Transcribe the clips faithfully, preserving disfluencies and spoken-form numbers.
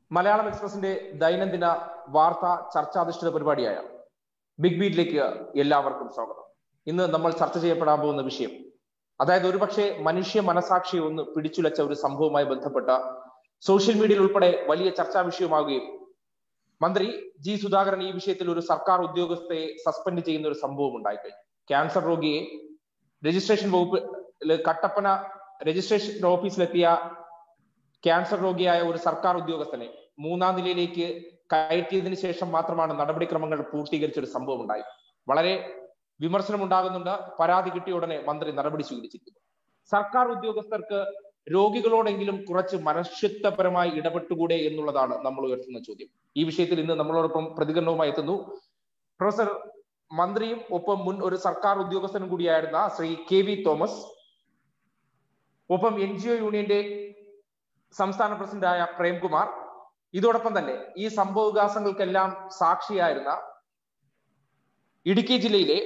മലയാളം എക്സ്പ്രസിന്റെ ദൈനംദിന വാർത്താ ചർച്ചാധിഷ്ഠിത പരിപാടിയായ ബിഗ് ബീറ്റിലേക്ക് എല്ലാവർക്കും സ്വാഗതം. ഇന്ന് നമ്മൾ ചർച്ച ചെയ്യപ്പെടാൻ പോകുന്ന വിഷയം, അതായത് ഒരുപക്ഷെ മനുഷ്യ മനസാക്ഷിയെ ഒന്ന് പിടിച്ചുലച്ച ഒരു സംഭവവുമായി ബന്ധപ്പെട്ട സോഷ്യൽ മീഡിയയിൽ ഉൾപ്പെടെ വലിയ ചർച്ചാ വിഷയമാകുകയും മന്ത്രി ജി സുധാകരൻ ഈ വിഷയത്തിൽ ഒരു സർക്കാർ ഉദ്യോഗസ്ഥയെ സസ്പെൻഡ് ചെയ്യുന്ന ഒരു സംഭവം ഉണ്ടായിക്കഴിഞ്ഞു. ക്യാൻസർ രോഗിയെ രജിസ്ട്രേഷൻ വകുപ്പ് കട്ടപ്പന രജിസ്ട്രേഷൻ ഓഫീസിലെത്തിയ ക്യാൻസർ രോഗിയായ ഒരു സർക്കാർ ഉദ്യോഗസ്ഥനെ മൂന്നാം നിലയിലേക്ക് കയറ്റിയതിനു ശേഷം മാത്രമാണ് നടപടിക്രമങ്ങൾ പൂർത്തീകരിച്ച ഒരു സംഭവം ഉണ്ടായി. വളരെ വിമർശനം ഉണ്ടാകുന്നുണ്ട്. പരാതി കിട്ടിയ ഉടനെ മന്ത്രി നടപടി സ്വീകരിച്ചിരിക്കുന്നു. സർക്കാർ ഉദ്യോഗസ്ഥർക്ക് രോഗികളോടെങ്കിലും കുറച്ച് മനുഷ്യത്വപരമായി ഇടപെട്ടുകൂടെ എന്നുള്ളതാണ് നമ്മൾ ഉയർത്തുന്ന ചോദ്യം. ഈ വിഷയത്തിൽ ഇന്ന് നമ്മളോടൊപ്പം പ്രതികരണവുമായി എത്തുന്നു പ്രൊഫസർ മന്ത്രിയും ഒപ്പം മുൻ ഒരു സർക്കാർ ഉദ്യോഗസ്ഥനും കൂടിയായിരുന്ന ശ്രീ കെ വി തോമസ്, ഒപ്പം എൻ ജി ഒ യൂണിയന്റെ സംസ്ഥാന പ്രസിഡന്റായ പ്രേംകുമാർ, ഇതോടൊപ്പം തന്നെ ഈ സംഭവവികാസങ്ങൾക്കെല്ലാം സാക്ഷിയായിരുന്ന ഇടുക്കി ജില്ലയിലെ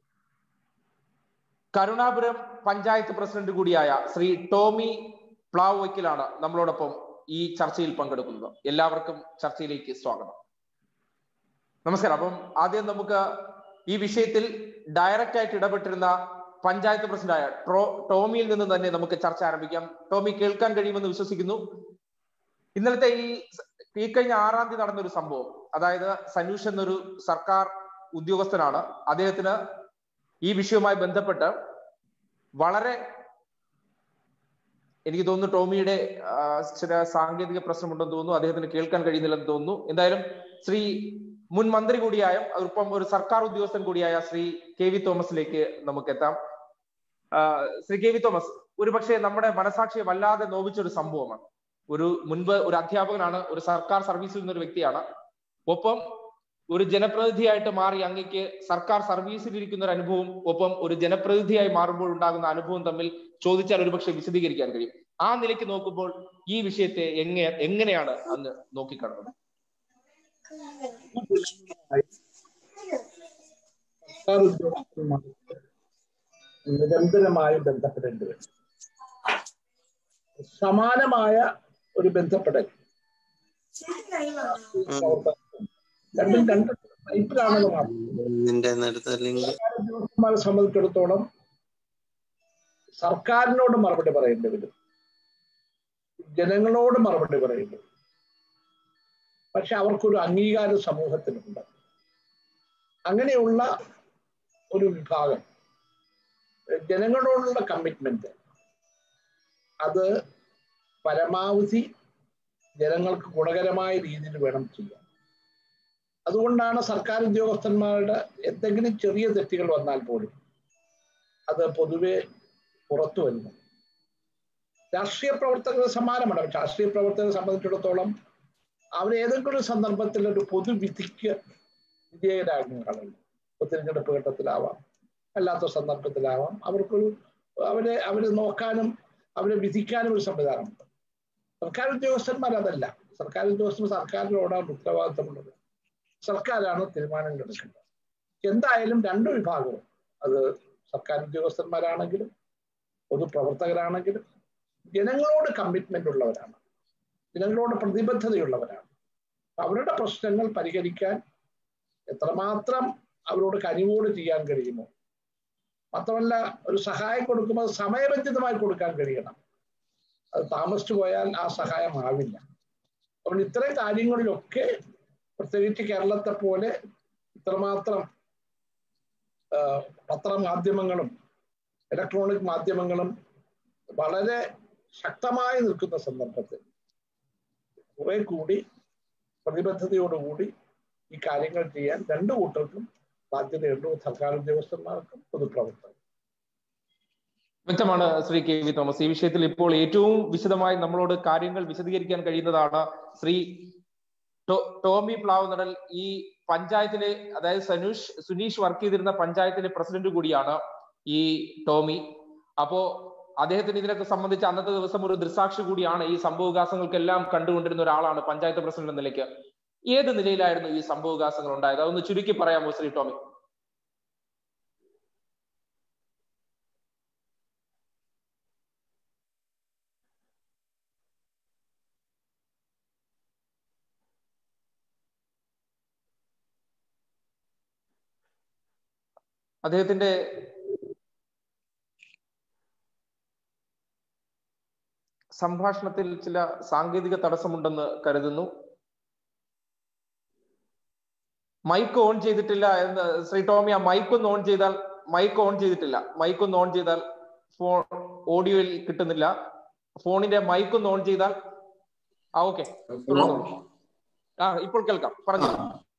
കരുണാപുരം പഞ്ചായത്ത് പ്രസിഡന്റ് കൂടിയായ ശ്രീ ടോമി പ്ലാവ് വയ്ക്കലാണ് നമ്മളോടൊപ്പം ഈ ചർച്ചയിൽ പങ്കെടുക്കുന്നത്. എല്ലാവർക്കും ചർച്ചയിലേക്ക് സ്വാഗതം. നമസ്കാരം. അപ്പം ആദ്യം നമുക്ക് ഈ വിഷയത്തിൽ ഡയറക്റ്റ് ആയിട്ട് ഇടപെട്ടിരുന്ന പഞ്ചായത്ത് പ്രസിഡന്റായ ട്രോ ടോമിയിൽ നിന്ന് തന്നെ നമുക്ക് ചർച്ച ആരംഭിക്കാം. ടോമി, കേൾക്കാൻ കഴിയുമെന്ന് വിശ്വസിക്കുന്നു. ഇന്നലത്തെ ഈ ഈ കഴിഞ്ഞ ആറാം തീയതി നടന്ന ഒരു സംഭവം, അതായത് സനൂഷ് എന്നൊരു സർക്കാർ ഉദ്യോഗസ്ഥനാണ്. അദ്ദേഹത്തിന് ഈ വിഷയവുമായി ബന്ധപ്പെട്ട് വളരെ, എനിക്ക് തോന്നുന്നു ടോമിയുടെ ചില സാങ്കേതിക പ്രശ്നമുണ്ടെന്ന് തോന്നുന്നു, അദ്ദേഹത്തിന് കേൾക്കാൻ കഴിയുന്നില്ലെന്ന് തോന്നുന്നു. എന്തായാലും ശ്രീ മുൻ മന്ത്രി കൂടിയായ ഒപ്പം ഒരു സർക്കാർ ഉദ്യോഗസ്ഥൻ കൂടിയായ ശ്രീ കെ വി തോമസിലേക്ക് നമുക്ക് എത്താം. ശ്രീ കെ വി തോമസ്, ഒരു പക്ഷേ നമ്മുടെ മനസാക്ഷിയെ വല്ലാതെ നോവിച്ചൊരു സംഭവമാണ്. ഒരു മുൻപ് ഒരു അധ്യാപകനാണ്, ഒരു സർക്കാർ സർവീസിൽ നിന്നൊരു വ്യക്തിയാണ്, ഒപ്പം ഒരു ജനപ്രതിനിധിയായിട്ട് മാറി അങ്ങേക്ക് സർക്കാർ സർവീസിൽ ഇരിക്കുന്ന ഒരു അനുഭവം ഒപ്പം ഒരു ജനപ്രതിനിധിയായി മാറുമ്പോൾ ഉണ്ടാകുന്ന അനുഭവം തമ്മിൽ ചോദിച്ചാൽ ഒരുപക്ഷെ വിശദീകരിക്കാൻ കഴിയും. ആ നിലയ്ക്ക് നോക്കുമ്പോൾ ഈ വിഷയത്തെ എങ്ങനെ എങ്ങനെയാണ് അന്ന് നോക്കിക്കാണുന്നത്? സർക്കാർ ഉദ്യോഗസ്ഥരുമായി നിരന്തരമായി ബന്ധപ്പെടേണ്ടി വരും. സമാനമായ ഒരു ബന്ധപ്പെടൽ രണ്ടും രണ്ട് ടൈപ്പിലാണെന്ന് ഉദ്യോഗസ്ഥന്മാരെ സംബന്ധിച്ചിടത്തോളം സർക്കാരിനോട് മറുപടി പറയേണ്ടി വരും, ജനങ്ങളോട് മറുപടി പറയേണ്ടി വരും. പക്ഷെ അവർക്കൊരു അംഗീകാരം സമൂഹത്തിനുണ്ട്. അങ്ങനെയുള്ള ഒരു വിഭാഗം ജനങ്ങളോടുള്ള കമ്മിറ്റ്മെന്റ് അത് പരമാവധി ജനങ്ങൾക്ക് ഗുണകരമായ രീതിയിൽ വേണം ചെയ്യാൻ. അതുകൊണ്ടാണ് സർക്കാർ ഉദ്യോഗസ്ഥന്മാരുടെ എന്തെങ്കിലും ചെറിയ തെറ്റുകൾ വന്നാൽ പോലും അത് പൊതുവെ പുറത്തു വരുന്നത്. രാഷ്ട്രീയ പ്രവർത്തകരുടെ സമാനമാണ്. രാഷ്ട്രീയ പ്രവർത്തകരെ സംബന്ധിച്ചിടത്തോളം അവർ ഏതെങ്കിലും ഒരു സന്ദർഭത്തിൽ ഒരു പൊതുവിധിക്ക് വിധേയരാകുന്ന ആളുകൾ, തിരഞ്ഞെടുപ്പ് ഘട്ടത്തിലാവാം, അല്ലാത്ത സന്ദർഭത്തിലാവാം, അവർക്കൊരു അവരെ അവരെ നോക്കാനും അവരെ വിധിക്കാനും ഒരു സംവിധാനമുണ്ട്. സർക്കാർ ഉദ്യോഗസ്ഥന്മാർ അതല്ല. സർക്കാർ ഉദ്യോഗസ്ഥർ സർക്കാരിനോടാണ് ഉത്തരവാദിത്തമുള്ളത്. സർക്കാരാണ് തീരുമാനങ്ങൾ എടുക്കേണ്ടത്. എന്തായാലും രണ്ടു വിഭാഗവും, അത് സർക്കാർ ഉദ്യോഗസ്ഥന്മാരാണെങ്കിലും പൊതുപ്രവർത്തകരാണെങ്കിലും ജനങ്ങളോട് കമ്മിറ്റ്മെന്റ് ഉള്ളവരാണ്, ജനങ്ങളോട് പ്രതിബദ്ധതയുള്ളവരാണ്. അവരുടെ പ്രശ്നങ്ങൾ പരിഹരിക്കാൻ എത്രമാത്രം അവരോട് കനിവോട് ചെയ്യാൻ കഴിയുമോ, മാത്രമല്ല ഒരു സഹായം കൊടുക്കുമ്പോൾ സമയബന്ധിതമായി കൊടുക്കാൻ കഴിയണം. അത് താമസിച്ചു പോയാൽ ആ സഹായം ആവില്ല. അതുകൊണ്ട് ഇത്തരം കാര്യങ്ങളിലൊക്കെ പ്രത്യേകിച്ച് കേരളത്തെ പോലെ ഇത്രമാത്രം പത്രമാധ്യമങ്ങളും ഇലക്ട്രോണിക് മാധ്യമങ്ങളും വളരെ ശക്തമായി നിൽക്കുന്ന സന്ദർഭത്തിൽ കുറെ കൂടി പ്രതിബദ്ധതയോടുകൂടി ഈ കാര്യങ്ങൾ ചെയ്യാൻ രണ്ടു കൂട്ടർക്കും ബാധ്യതയുണ്ട്, സർക്കാർ ഉദ്യോഗസ്ഥന്മാർക്കും പൊതുപ്രവർത്തകർക്കും. വ്യക്തമാണ് ശ്രീ കെ വി തോമസ്. ഈ വിഷയത്തിൽ ഇപ്പോൾ ഏറ്റവും വിശദമായി നമ്മളോട് കാര്യങ്ങൾ വിശദീകരിക്കാൻ കഴിയുന്നതാണ് ശ്രീ ടോമി പ്ലാവ് നടൽ. ഈ പഞ്ചായത്തിലെ, അതായത് സനൂഷ് സുനീഷ് വർക്ക് ചെയ്തിരുന്ന പഞ്ചായത്തിലെ പ്രസിഡന്റ് കൂടിയാണ് ഈ ടോമി. അപ്പോ അദ്ദേഹത്തിന് ഇതിനൊക്കെ സംബന്ധിച്ച് അന്നത്തെ ദിവസം ഒരു ദൃക്സാക്ഷി കൂടിയാണ്. ഈ സംഭവവികാസങ്ങൾക്കെല്ലാം കണ്ടുകൊണ്ടിരുന്ന ഒരാളാണ് പഞ്ചായത്ത് പ്രസിഡന്റ് എന്ന നിലയ്ക്ക്. ഏത് നിലയിലായിരുന്നു ഈ സംഭവവികാസങ്ങൾ ഉണ്ടായത്? അതൊന്ന് ചുരുക്കി പറയാമോ ശ്രീ ടോമി? അദ്ദേഹത്തിന്റെ സംഭാഷണത്തിൽ ചില സാങ്കേതിക തടസ്സമുണ്ടെന്ന് കരുതുന്നു. മൈക്ക് ഓൺ ചെയ്തിട്ടില്ല എന്ന് ശ്രീ ടോമി, ആ മൈക്ക് ഒന്ന് ഓൺ ചെയ്താൽ. മൈക്ക് ഓൺ ചെയ്തിട്ടില്ല. മൈക്ക് ഒന്ന് ഓൺ ചെയ്താൽ ഫോൺ ഓഡിയോയിൽ കിട്ടുന്നില്ല. ഫോണിന്റെ മൈക്ക് ഒന്ന് ഓൺ ചെയ്താൽ. ആ ഓക്കെ, ആ ഇപ്പോൾ കേൾക്കാം, പറഞ്ഞു.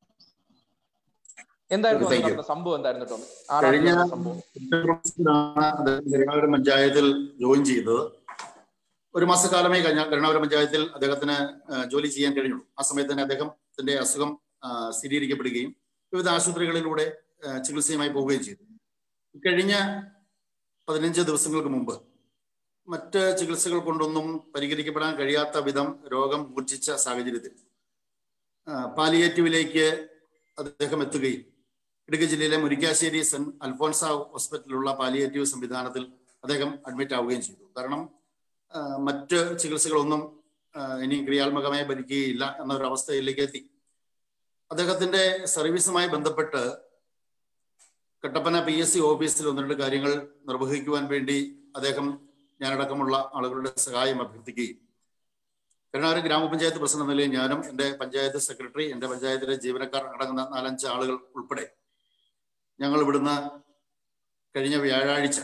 എന്തായിരുന്നു സംഭവം? എന്തായിരുന്നു ടോമി? കഴിഞ്ഞ സംഭവം കരുണാകരൻ പഞ്ചായത്തിൽ ജോയിൻ ചെയ്തത്. ഒരു മാസക്കാലമേ കഴിഞ്ഞ കരുണാകരൻ പഞ്ചായത്തിൽ അദ്ദേഹത്തിന് ജോലി ചെയ്യാൻ കഴിഞ്ഞുള്ളൂ. ആ സമയത്ത് തന്നെ അദ്ദേഹത്തിന്റെ അസുഖം സ്ഥിരീകരിക്കപ്പെടുകയും വിവിധ ആശുപത്രികളിലൂടെ ചികിത്സയുമായി പോവുകയും ചെയ്തു. കഴിഞ്ഞ പതിനഞ്ച് ദിവസങ്ങൾക്ക് മുമ്പ് മറ്റ് ചികിത്സകൾ കൊണ്ടൊന്നും പരിഹരിക്കപ്പെടാൻ കഴിയാത്ത വിധം രോഗം മൂർച്ഛിച്ച സാഹചര്യത്തിൽ പാലിയേറ്റീവിലേക്ക് അദ്ദേഹം എത്തുകയും ഇടുക്കി ജില്ലയിലെ മുരിക്കാശ്ശേരി സെന്റ് അൽഫോൻസ ഹോസ്പിറ്റലിലുള്ള പാലിയേറ്റീവ് സംവിധാനത്തിൽ അദ്ദേഹം അഡ്മിറ്റ് ആവുകയും ചെയ്തു. കാരണം മറ്റ് ചികിത്സകളൊന്നും ഇനി ക്രിയാത്മകമായി ഭരിക്കുകയില്ല എന്നൊരവസ്ഥയിലേക്ക് എത്തി. അദ്ദേഹത്തിന്റെ സർവീസുമായി ബന്ധപ്പെട്ട് കട്ടപ്പന പി എസ് സി ഓഫീസിൽ ഒന്ന് രണ്ട് കാര്യങ്ങൾ നിർവഹിക്കുവാൻ വേണ്ടി അദ്ദേഹം ഞാനടക്കമുള്ള ആളുകളുടെ സഹായം അഭ്യർത്ഥിക്കുകയും കരുണാകരൻ ഗ്രാമപഞ്ചായത്ത് പ്രസിഡന്റ് എന്ന നിലയിൽ ഞാനും എൻ്റെ പഞ്ചായത്ത് സെക്രട്ടറി, എൻ്റെ പഞ്ചായത്തിലെ ജീവനക്കാർ അടങ്ങുന്ന നാലഞ്ച് ആളുകൾ ഉൾപ്പെടെ ഞങ്ങൾ ഇവിടുന്ന് കഴിഞ്ഞ വ്യാഴാഴ്ച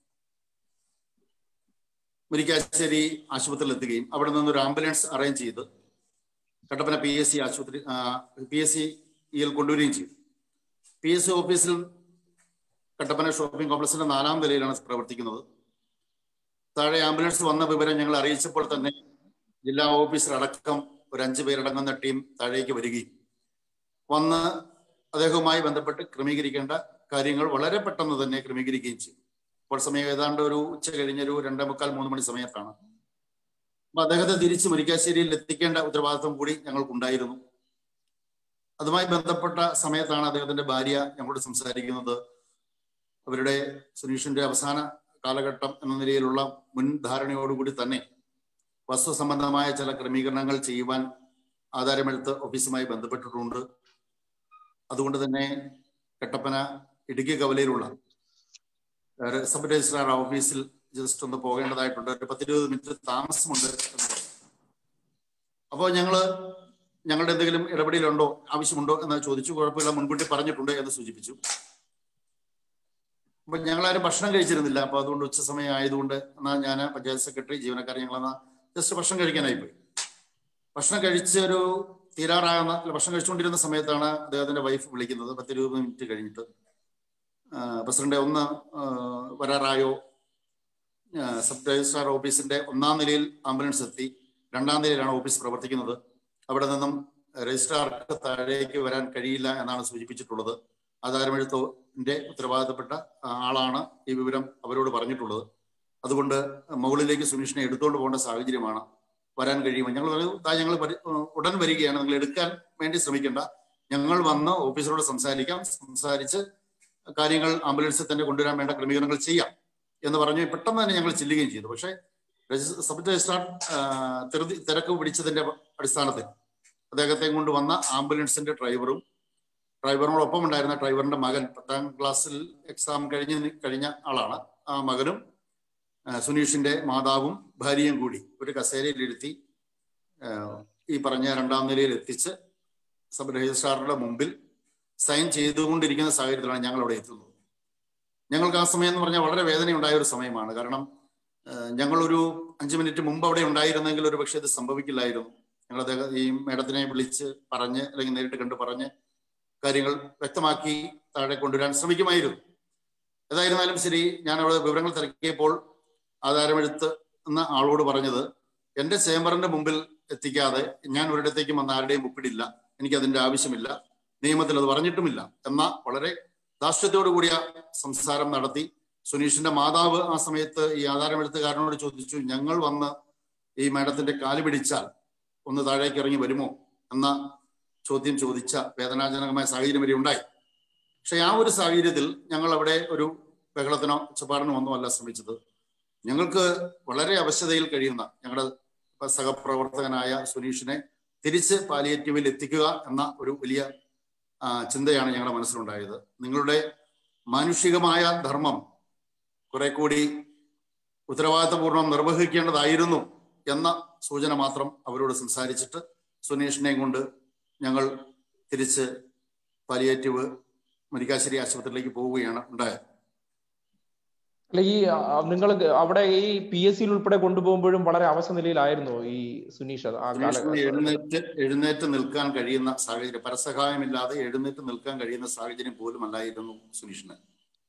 മുരിക്കാശ്ശേരി ആശുപത്രിയിൽ എത്തുകയും അവിടെ നിന്നൊരു ആംബുലൻസ് അറേഞ്ച് ചെയ്ത് കട്ടപ്പന പി എസ് സി ആശുപത്രി പി എസ് സിയിൽ കൊണ്ടുവരികയും ചെയ്തു. പി എസ് സി ഓഫീസിൽ കട്ടപ്പന ഷോപ്പിംഗ് കോംപ്ലക്സിന്റെ നാലാം നിലയിലാണ് പ്രവർത്തിക്കുന്നത്. താഴെ ആംബുലൻസ് വന്ന വിവരം ഞങ്ങൾ അറിയിച്ചപ്പോൾ തന്നെ ജില്ലാ ഓഫീസർ അടക്കം ഒരു അഞ്ചു പേരടങ്ങുന്ന ടീം താഴേക്ക് വരികയും വന്ന് അദ്ദേഹവുമായി ബന്ധപ്പെട്ട് ക്രമീകരിക്കേണ്ട കാര്യങ്ങൾ വളരെ പെട്ടെന്ന് തന്നെ ക്രമീകരിക്കുകയും ചെയ്തു. ഇപ്പോൾ സമയം ഏതാണ്ട് ഒരു ഉച്ച കഴിഞ്ഞൊരു രണ്ടേ മുക്കാൽ മൂന്ന് മണി സമയത്താണ്. അപ്പൊ അദ്ദേഹത്തെ തിരിച്ച് മുരിക്കാശ്ശേരിയിൽ എത്തിക്കേണ്ട ഉത്തരവാദിത്വം കൂടി ഞങ്ങൾക്കുണ്ടായിരുന്നു. അതുമായി ബന്ധപ്പെട്ട സമയത്താണ് അദ്ദേഹത്തിന്റെ ഭാര്യ ഞങ്ങളോട് സംസാരിക്കുന്നത്. അവരുടെ സുനീഷിന്റെ അവസാന കാലഘട്ടം എന്ന നിലയിലുള്ള മുൻധാരണയോടുകൂടി തന്നെ വസ്തു സംബന്ധമായ ചില ക്രമീകരണങ്ങൾ ചെയ്യുവാൻ ആധാരമെടുത്ത് ഓഫീസുമായി ബന്ധപ്പെട്ടിട്ടുണ്ട്. അതുകൊണ്ട് തന്നെ കട്ടപ്പന ഇടുക്കി കവലയിലുള്ള സബ് രജിസ്ട്രാർ ഓഫീസിൽ ജസ്റ്റ് ഒന്ന് പോകേണ്ടതായിട്ടുണ്ട്. ഒരു പത്തിരുപത് മിനിറ്റ് താമസമുണ്ട്. അപ്പോൾ ഞങ്ങള് ഞങ്ങളുടെ എന്തെങ്കിലും ഇടപെടലുണ്ടോ, ആവശ്യമുണ്ടോ എന്ന് ചോദിച്ചു. കുഴപ്പമില്ല, മുൻകൂട്ടി പറഞ്ഞിട്ടുണ്ട് എന്ന് സൂചിപ്പിച്ചു. അപ്പൊ ഞങ്ങളാരും ഭക്ഷണം കഴിച്ചിരുന്നില്ല. അപ്പൊ അതുകൊണ്ട് ഉച്ച സമയം ആയതുകൊണ്ട് എന്നാൽ ഞാൻ പഞ്ചായത്ത് സെക്രട്ടറി ജീവനക്കാർ ഞങ്ങളെന്നാ ജസ്റ്റ് ഭക്ഷണം കഴിക്കാനായി പോയി. ഭക്ഷണം കഴിച്ച് ഒരു തീരാറാകുന്ന ഭക്ഷണം കഴിച്ചുകൊണ്ടിരുന്ന സമയത്താണ് അദ്ദേഹത്തിന്റെ വൈഫ് വിളിക്കുന്നത്. പത്തിരുപത് മിനിറ്റ് കഴിഞ്ഞിട്ട്, പ്രസിഡന്റ് ഒന്ന് വരാറായോ? സബ് രജിസ്ട്രാർ ഓഫീസിന്റെ ഒന്നാം നിലയിൽ ആംബുലൻസ് എത്തി. രണ്ടാം നിലയിലാണ് ഓഫീസ് പ്രവർത്തിക്കുന്നത്. അവിടെ നിന്നും രജിസ്ട്രാർക്ക് താഴേക്ക് വരാൻ കഴിയില്ല എന്നാണ് സൂചിപ്പിച്ചിട്ടുള്ളത്. ആധാരമെഴുത്തിന്റെ ഉത്തരവാദിത്തപ്പെട്ട ആളാണ് ഈ വിവരം അവരോട് പറഞ്ഞിട്ടുള്ളത്. അതുകൊണ്ട് മുകളിലേക്ക് സുനീഷിനെ എടുത്തുകൊണ്ട് പോകേണ്ട സാഹചര്യമാണ്. വരാൻ കഴിയുമോ? ഞങ്ങൾ ഞങ്ങൾ ഉടൻ വരികയാണ്, നിങ്ങൾ എടുക്കാൻ വേണ്ടി ശ്രമിക്കേണ്ട, ഞങ്ങൾ വന്ന് ഓഫീസറോട് സംസാരിക്കാം, സംസാരിച്ച് കാര്യങ്ങൾ ആംബുലൻസിൽ തന്നെ കൊണ്ടുവരാൻ വേണ്ട ക്രമീകരണങ്ങൾ ചെയ്യാം എന്ന് പറഞ്ഞ് പെട്ടെന്ന് തന്നെ ഞങ്ങൾ ചെല്ലുകയും ചെയ്തു. പക്ഷേ സബ് രജിസ്ട്രാർ തിരക്ക് പിടിച്ചതിന്റെ അടിസ്ഥാനത്തിൽ അദ്ദേഹത്തെ കൊണ്ടുവന്ന ആംബുലൻസിന്റെ ഡ്രൈവറും ഡ്രൈവറിനോടൊപ്പം ഉണ്ടായിരുന്ന ഡ്രൈവറിന്റെ മകൻ, പത്താം ക്ലാസ്സിൽ എക്സാം കഴിഞ്ഞ് കഴിഞ്ഞ ആളാണ്, ആ മകനും സുനീഷിന്റെ മാതാവും ഭാര്യയും കൂടി ഒരു കസേരയിലിരുത്തി ഈ പറഞ്ഞ രണ്ടാം നിലയിൽ എത്തിച്ച് സബ് രജിസ്ട്രാറുടെ മുമ്പിൽ സൈൻ ചെയ്തുകൊണ്ടിരിക്കുന്ന സാഹചര്യത്തിലാണ് ഞങ്ങൾ അവിടെ എത്തുന്നത്. ഞങ്ങൾക്ക് ആ സമയം എന്ന് പറഞ്ഞാൽ വളരെ വേദനയുണ്ടായ ഒരു സമയമാണ്. കാരണം ഞങ്ങളൊരു അഞ്ചു മിനിറ്റ് മുമ്പ് അവിടെ ഉണ്ടായിരുന്നെങ്കിൽ ഒരു പക്ഷേ ഇത് സംഭവിക്കില്ലായിരുന്നു. ഞങ്ങൾ അദ്ദേഹം ഈ മേഡത്തിനെ വിളിച്ച് പറഞ്ഞ് അല്ലെങ്കിൽ നേരിട്ട് കണ്ട് പറഞ്ഞ് കാര്യങ്ങൾ വ്യക്തമാക്കി താഴെ കൊണ്ടുവരാൻ ശ്രമിക്കുമായിരുന്നു. ഏതായിരുന്നാലും ശരി, ഞാൻ അവിടെ വിവരങ്ങൾ തിരക്കിയപ്പോൾ ആധാരമെഴുത്ത് എന്ന ആളോട് പറഞ്ഞത്, എൻ്റെ ചേംബറിന്റെ മുമ്പിൽ എത്തിക്കാതെ ഞാൻ ഒരിടത്തേക്കും വന്ന ആരുടെയും ഒപ്പിടില്ല, എനിക്കതിൻ്റെ ആവശ്യമില്ല, നിയമത്തിൽ അത് പറഞ്ഞിട്ടുമില്ല എന്ന വളരെ ധാർഷ്ട്യത്തോടു കൂടിയ സംസാരം നടത്തി. സുനീഷിന്റെ മാതാവ് ആ സമയത്ത് ഈ ആധാരമെഴുത്തുകാരനോട് ചോദിച്ചു, ഞങ്ങൾ വന്ന് ഈ മേഡത്തിന്റെ കാല് പിടിച്ചാൽ ഒന്ന് താഴേക്ക് ഇറങ്ങി വരുമോ എന്ന ചോദ്യം ചോദിച്ച വേദനാജനകമായ സാഹചര്യം വരെ ഉണ്ടായി. പക്ഷെ ആ ഒരു സാഹചര്യത്തിൽ ഞങ്ങൾ അവിടെ ഒരു ബഹളത്തിനോ ഒച്ചപ്പാടിനോ ഒന്നും അല്ല ശ്രമിച്ചത്. ഞങ്ങൾക്ക് വളരെ അവശതയിൽ കഴിയുന്ന ഞങ്ങളുടെ സഹപ്രവർത്തകനായ സുനീഷിനെ തിരിച്ച് പാലിയേറ്റീവിൽ എത്തിക്കുക എന്ന ഒരു വലിയ ചിന്തയാണ് ഞങ്ങളുടെ മനസ്സിലുണ്ടായത്. നിങ്ങളുടെ മാനുഷികമായ ധർമ്മം കുറെ കൂടി ഉത്തരവാദിത്തപൂർണ്ണം നിർവഹിക്കേണ്ടതായിരുന്നു എന്ന സൂചന മാത്രം അവരോട് സംസാരിച്ചിട്ട് സുനീഷിനെയും കൊണ്ട് ഞങ്ങൾ തിരിച്ച് പാലിയേറ്റീവ് മുരിക്കാശ്ശേരി ആശുപത്രിയിലേക്ക് പോവുകയാണ് ഉണ്ടായത്. അല്ല, ഈ നിങ്ങൾ അവിടെ ഈ പി എസ് സിയിൽ ഉൾപ്പെടെ കൊണ്ടുപോകുമ്പോഴും വളരെ അവശ നിലയിലായിരുന്നു ഈ സുനീഷ്. എഴുന്നേറ്റ് എഴുന്നേറ്റ് നിൽക്കാൻ കഴിയുന്ന സാഹചര്യം, പരസഹായമില്ലാതെ എഴുന്നേറ്റ് നിൽക്കാൻ കഴിയുന്ന സാഹചര്യം പോലും അല്ലായിരുന്നു സുനീഷിന്.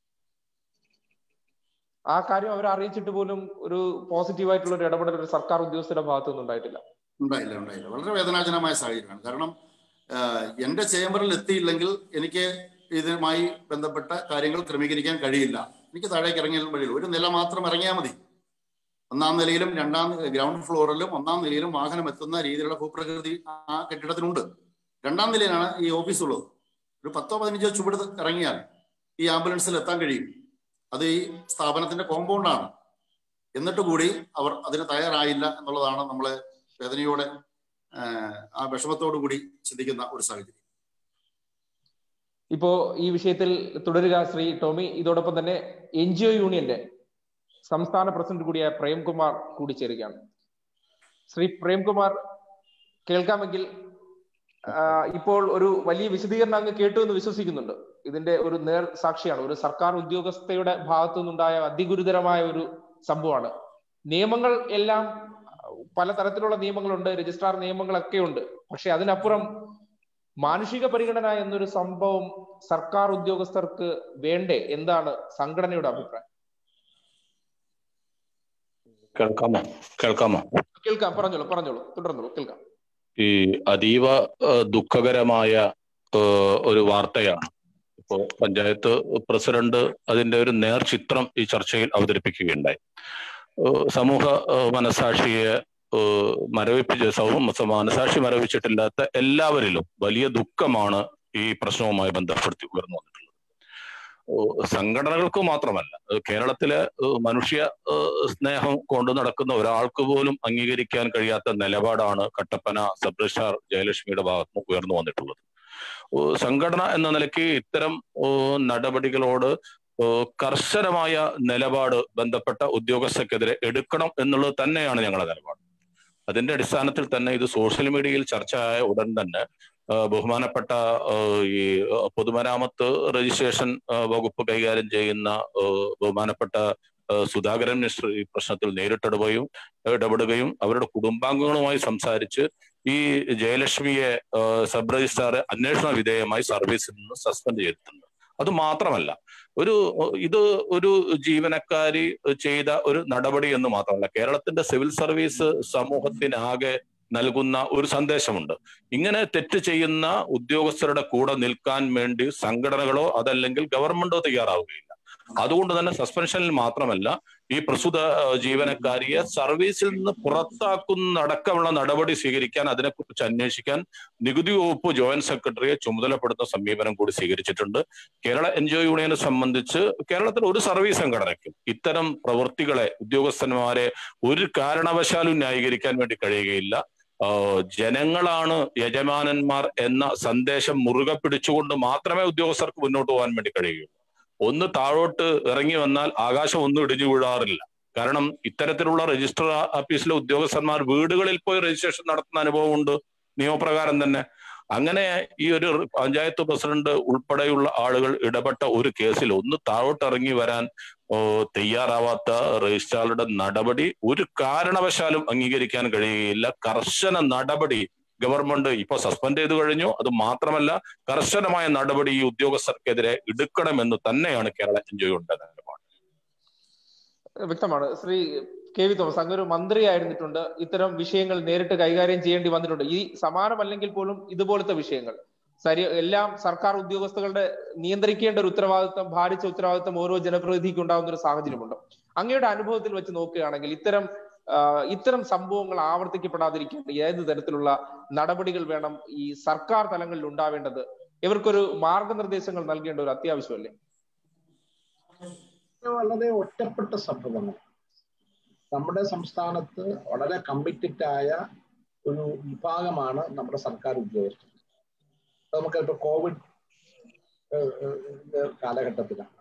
ആ കാര്യം അവരെ അറിയിച്ചിട്ട് പോലും ഒരു പോസിറ്റീവായിട്ടുള്ള ഒരു ഇടപെടൽ ഒരു സർക്കാർ ഉദ്യോഗസ്ഥരുടെ ഭാഗത്തുനിന്ന് ഉണ്ടായിട്ടില്ല. ഉണ്ടായില്ല ഉണ്ടായില്ല വളരെ വേദനാജനകമായ സാഹചര്യമാണ്. കാരണം എന്റെ ചേംബറിൽ എത്തിയില്ലെങ്കിൽ എനിക്ക് ഇതുമായി ബന്ധപ്പെട്ട കാര്യങ്ങൾ ക്രമീകരിക്കാൻ കഴിയില്ല. എനിക്ക് താഴേക്ക് ഇറങ്ങിയാലും വഴിയില്ല, ഒരു നില മാത്രം ഇറങ്ങിയാൽ മതി. ഒന്നാം നിലയിലും രണ്ടാം ഗ്രൗണ്ട് ഫ്ലോറിലും ഒന്നാം നിലയിലും വാഹനം എത്തുന്ന രീതിയിലുള്ള ഭൂപ്രകൃതി ആ കെട്ടിടത്തിനുണ്ട്. രണ്ടാം നിലയിലാണ് ഈ ഓഫീസ് ഉള്ളത്. ഒരു പത്തോ പതിനഞ്ചോ ചുവട് ഇറങ്ങിയാൽ ഈ ആംബുലൻസിൽ എത്താൻ കഴിയും. അത് ഈ സ്ഥാപനത്തിന്റെ കോമ്പൗണ്ടാണ്. എന്നിട്ട് കൂടി അവർ അതിന് തയ്യാറായില്ല എന്നുള്ളതാണ് നമ്മളെ വേദനയോടെ ആ വിഷമത്തോടു കൂടി ചിന്തിക്കുന്ന ഒരു സാഹചര്യം. ഇപ്പോ ഈ വിഷയത്തിൽ തുടരുക ശ്രീ ടോമി. ഇതോടൊപ്പം തന്നെ എൻ ജി ഒ യൂണിയന്റെ സംസ്ഥാന പ്രസിഡന്റ് കൂടിയായ പ്രേംകുമാർ കൂടി ചേരുകയാണ്. ശ്രീ പ്രേംകുമാർ, കേൾക്കാമെങ്കിൽ ഇപ്പോൾ ഒരു വലിയ വിശദീകരണം അങ്ങ് കേട്ടു എന്ന് വിശ്വസിക്കുന്നുണ്ട്. ഇതിന്റെ ഒരു നേർ സാക്ഷിയാണ്. ഒരു സർക്കാർ ഉദ്യോഗസ്ഥയുടെ ഭാഗത്തു നിന്നുണ്ടായ അതിഗുരുതരമായ ഒരു സംഭവമാണ്. നിയമങ്ങൾ എല്ലാം പലതരത്തിലുള്ള നിയമങ്ങളുണ്ട്, രജിസ്ട്രാർ നിയമങ്ങളൊക്കെ ഉണ്ട്. പക്ഷെ അതിനപ്പുറം മാനുഷിക പരിഗണന എന്നൊരു സംഭവം സർക്കാർ ഉദ്യോഗസ്ഥർക്ക് വേണ്ടേ? എന്താണ് സംഘടനയുടെ അഭിപ്രായം? കേൾക്കാമോ കേൾക്കാമോ കേൾക്കാം, പറഞ്ഞോളൂ പറഞ്ഞോളൂ തുടർന്നോളൂ, കേൾക്കാം. ഈ അതീവ ദുഃഖകരമായ ഒരു വാർത്തയാണ് ഇപ്പോ പഞ്ചായത്ത് പ്രസിഡന്റ് അതിന്റെ ഒരു നേർചിത്രം ഈ ചർച്ചയിൽ അവതരിപ്പിക്കുകയുണ്ടായി. സമൂഹ മനസാക്ഷിയെ മരവിപ്പിച്ച് സമൂഹ മനസാക്ഷി മരവിച്ചിട്ടില്ലാത്ത എല്ലാവരിലും വലിയ ദുഃഖമാണ് ഈ പ്രശ്നവുമായി ബന്ധപ്പെടുത്തി ഉയർന്നു വന്നിട്ടുള്ളത്. സംഘടനകൾക്ക് മാത്രമല്ല, കേരളത്തിലെ മനുഷ്യ സ്നേഹം കൊണ്ടു നടക്കുന്ന ഒരാൾക്ക് പോലും അംഗീകരിക്കാൻ കഴിയാത്ത നിലപാടാണ് കട്ടപ്പന സബ് രജിസ്ട്രാർ ജയലക്ഷ്മിയുടെ ഭാഗത്ത് ഉയർന്നു വന്നിട്ടുള്ളത്. സംഘടന എന്ന നിലയ്ക്ക് ഇത്തരം നടപടികളോട് കർശനമായ നിലപാട് ബന്ധപ്പെട്ട ഉദ്യോഗസ്ഥർക്കെതിരെ എടുക്കണം എന്നുള്ളത് തന്നെയാണ് ഞങ്ങളുടെ നിലപാട്. അതിന്റെ അടിസ്ഥാനത്തിൽ തന്നെ ഇത് സോഷ്യൽ മീഡിയയിൽ ചർച്ചയായ ഉടൻ തന്നെ ബഹുമാനപ്പെട്ട ഈ പൊതുമരാമത്ത് രജിസ്ട്രേഷൻ വകുപ്പ് കൈകാര്യം ചെയ്യുന്ന ബഹുമാനപ്പെട്ട സുധാകരൻ മിനിസ്റ്റർ ഈ പ്രശ്നത്തിൽ നേരിട്ടിടപെടുകയും ഇടപെടുകയും അവരുടെ കുടുംബാംഗങ്ങളുമായി സംസാരിച്ച് ഈ ജയലക്ഷ്മിയെ സബ് രജിസ്ട്രാറെ അന്വേഷണ വിധേയമായി സർവീസിൽ നിന്ന് സസ്പെൻഡ് ചെയ്തിട്ടുണ്ട്. അത് മാത്രമല്ല, ഒരു ഇത് ഒരു ജീവനക്കാരി ചെയ്ത ഒരു നടപടി എന്ന് മാത്രമല്ല, കേരളത്തിന്റെ സിവിൽ സർവീസ് സമൂഹത്തിനാകെ നൽകുന്ന ഒരു സന്ദേശമുണ്ട്. ഇങ്ങനെ തെറ്റ് ചെയ്യുന്ന ഉദ്യോഗസ്ഥരുടെ കൂടെ നിൽക്കാൻ വേണ്ടി സംഘടനകളോ അതല്ലെങ്കിൽ ഗവൺമെന്റോ തയ്യാറാവുകയില്ല. അതുകൊണ്ട് തന്നെ സസ്പെൻഷനിൽ മാത്രമല്ല, ഈ പ്രസ്തുത ജീവനക്കാരിയെ സർവീസിൽ നിന്ന് പുറത്താക്കുന്നതടക്കമുള്ള നടപടി സ്വീകരിക്കാൻ, അതിനെക്കുറിച്ച് അന്വേഷിക്കാൻ നികുതി വകുപ്പ് ജോയിന്റ് സെക്രട്ടറിയെ ചുമതലപ്പെടുത്തുന്ന സമീപനം കൂടി സ്വീകരിച്ചിട്ടുണ്ട്. കേരള എൻ ജി ഒ യൂണിയനെ സംബന്ധിച്ച് കേരളത്തിൽ ഒരു സർവീസ് സംഘടനയ്ക്കും ഇത്തരം പ്രവൃത്തികളെ, ഉദ്യോഗസ്ഥന്മാരെ ഒരു കാരണവശാലും ന്യായീകരിക്കാൻ വേണ്ടി കഴിയുകയില്ല. ജനങ്ങളാണ് യജമാനന്മാർ എന്ന സന്ദേശം മുറുകെ പിടിച്ചുകൊണ്ട് മാത്രമേ ഉദ്യോഗസ്ഥർക്ക് മുന്നോട്ട് പോകാൻ വേണ്ടി കഴിയുകയുള്ളൂ. ഒന്ന് താഴോട്ട് ഇറങ്ങി വന്നാൽ ആകാശം ഒന്നും ഇടിഞ്ഞു വീഴാറില്ല. കാരണം ഇത്തരത്തിലുള്ള രജിസ്റ്റർ ഓഫീസിലെ ഉദ്യോഗസ്ഥന്മാർ വീടുകളിൽ പോയി രജിസ്ട്രേഷൻ നടത്തുന്ന അനുഭവമുണ്ട് നിയമപ്രകാരം തന്നെ. അങ്ങനെ ഈ ഒരു പഞ്ചായത്ത് പ്രസിഡന്റ് ഉൾപ്പെടെയുള്ള ആളുകൾ ഇടപെട്ട ഒരു കേസിൽ ഒന്ന് താഴോട്ട് ഇറങ്ങി വരാൻ തയ്യാറാവാത്ത രജിസ്ട്രാറുടെ നടപടി ഒരു കാരണവശാലും അംഗീകരിക്കാൻ കഴിയുകയില്ല. കർശന നടപടി ഗവൺമെന്റ് ഇപ്പൊ സസ്പെൻഡ് ചെയ്തു കഴിഞ്ഞു. അത് മാത്രമല്ല, കർശനമായ നടപടി ഈ ഉദ്യോഗസ്ഥർക്കെതിരെ എടുക്കണമെന്ന് തന്നെയാണ് കേരള എൻ ജി ഒ നിലപാട്. വ്യക്തമാണ്. ശ്രീ കെ വി തോമസ്, അങ്ങ് ഒരു മന്ത്രിയായിരുന്നിട്ടുണ്ട്, ഇത്തരം വിഷയങ്ങൾ നേരിട്ട് കൈകാര്യം ചെയ്യേണ്ടി വന്നിട്ടുണ്ട്. ഈ സമാനമല്ലെങ്കിൽ പോലും ഇതുപോലത്തെ വിഷയങ്ങൾ സരി എല്ലാം സർക്കാർ ഉദ്യോഗസ്ഥരുടെ നിയന്ത്രിക്കേണ്ട ഒരു ഉത്തരവാദിത്വം, ഭാരിച്ച ഉത്തരവാദിത്വം ഓരോ ജനപ്രതിനിധിക്കും ഉണ്ടാകുന്ന ഒരു സാഹചര്യമുണ്ട്. അങ്ങയുടെ അനുഭവത്തിൽ വെച്ച് നോക്കുകയാണെങ്കിൽ ഇത്തരം ഇത്തരം സംഭവങ്ങൾ ആവർത്തിക്കപ്പെടാതിരിക്കാൻ ഏത് തരത്തിലുള്ള നടപടികൾ വേണം ഈ സർക്കാർ തലങ്ങളിൽ ഉണ്ടാവേണ്ടത്? ഇവർക്കൊരു മാർഗനിർദ്ദേശങ്ങൾ നൽകേണ്ട ഒരു അത്യാവശ്യമല്ലേ? വളരെ ഒറ്റപ്പെട്ട സംഭവങ്ങൾ. നമ്മുടെ സംസ്ഥാനത്ത് വളരെ കമ്മിറ്റഡ് ആയ ഒരു വിഭാഗമാണ് നമ്മുടെ സർക്കാർ ഉദ്യോഗസ്ഥർ. നമുക്കിപ്പോൾ കോവിഡ് കാലഘട്ടത്തിലാണ്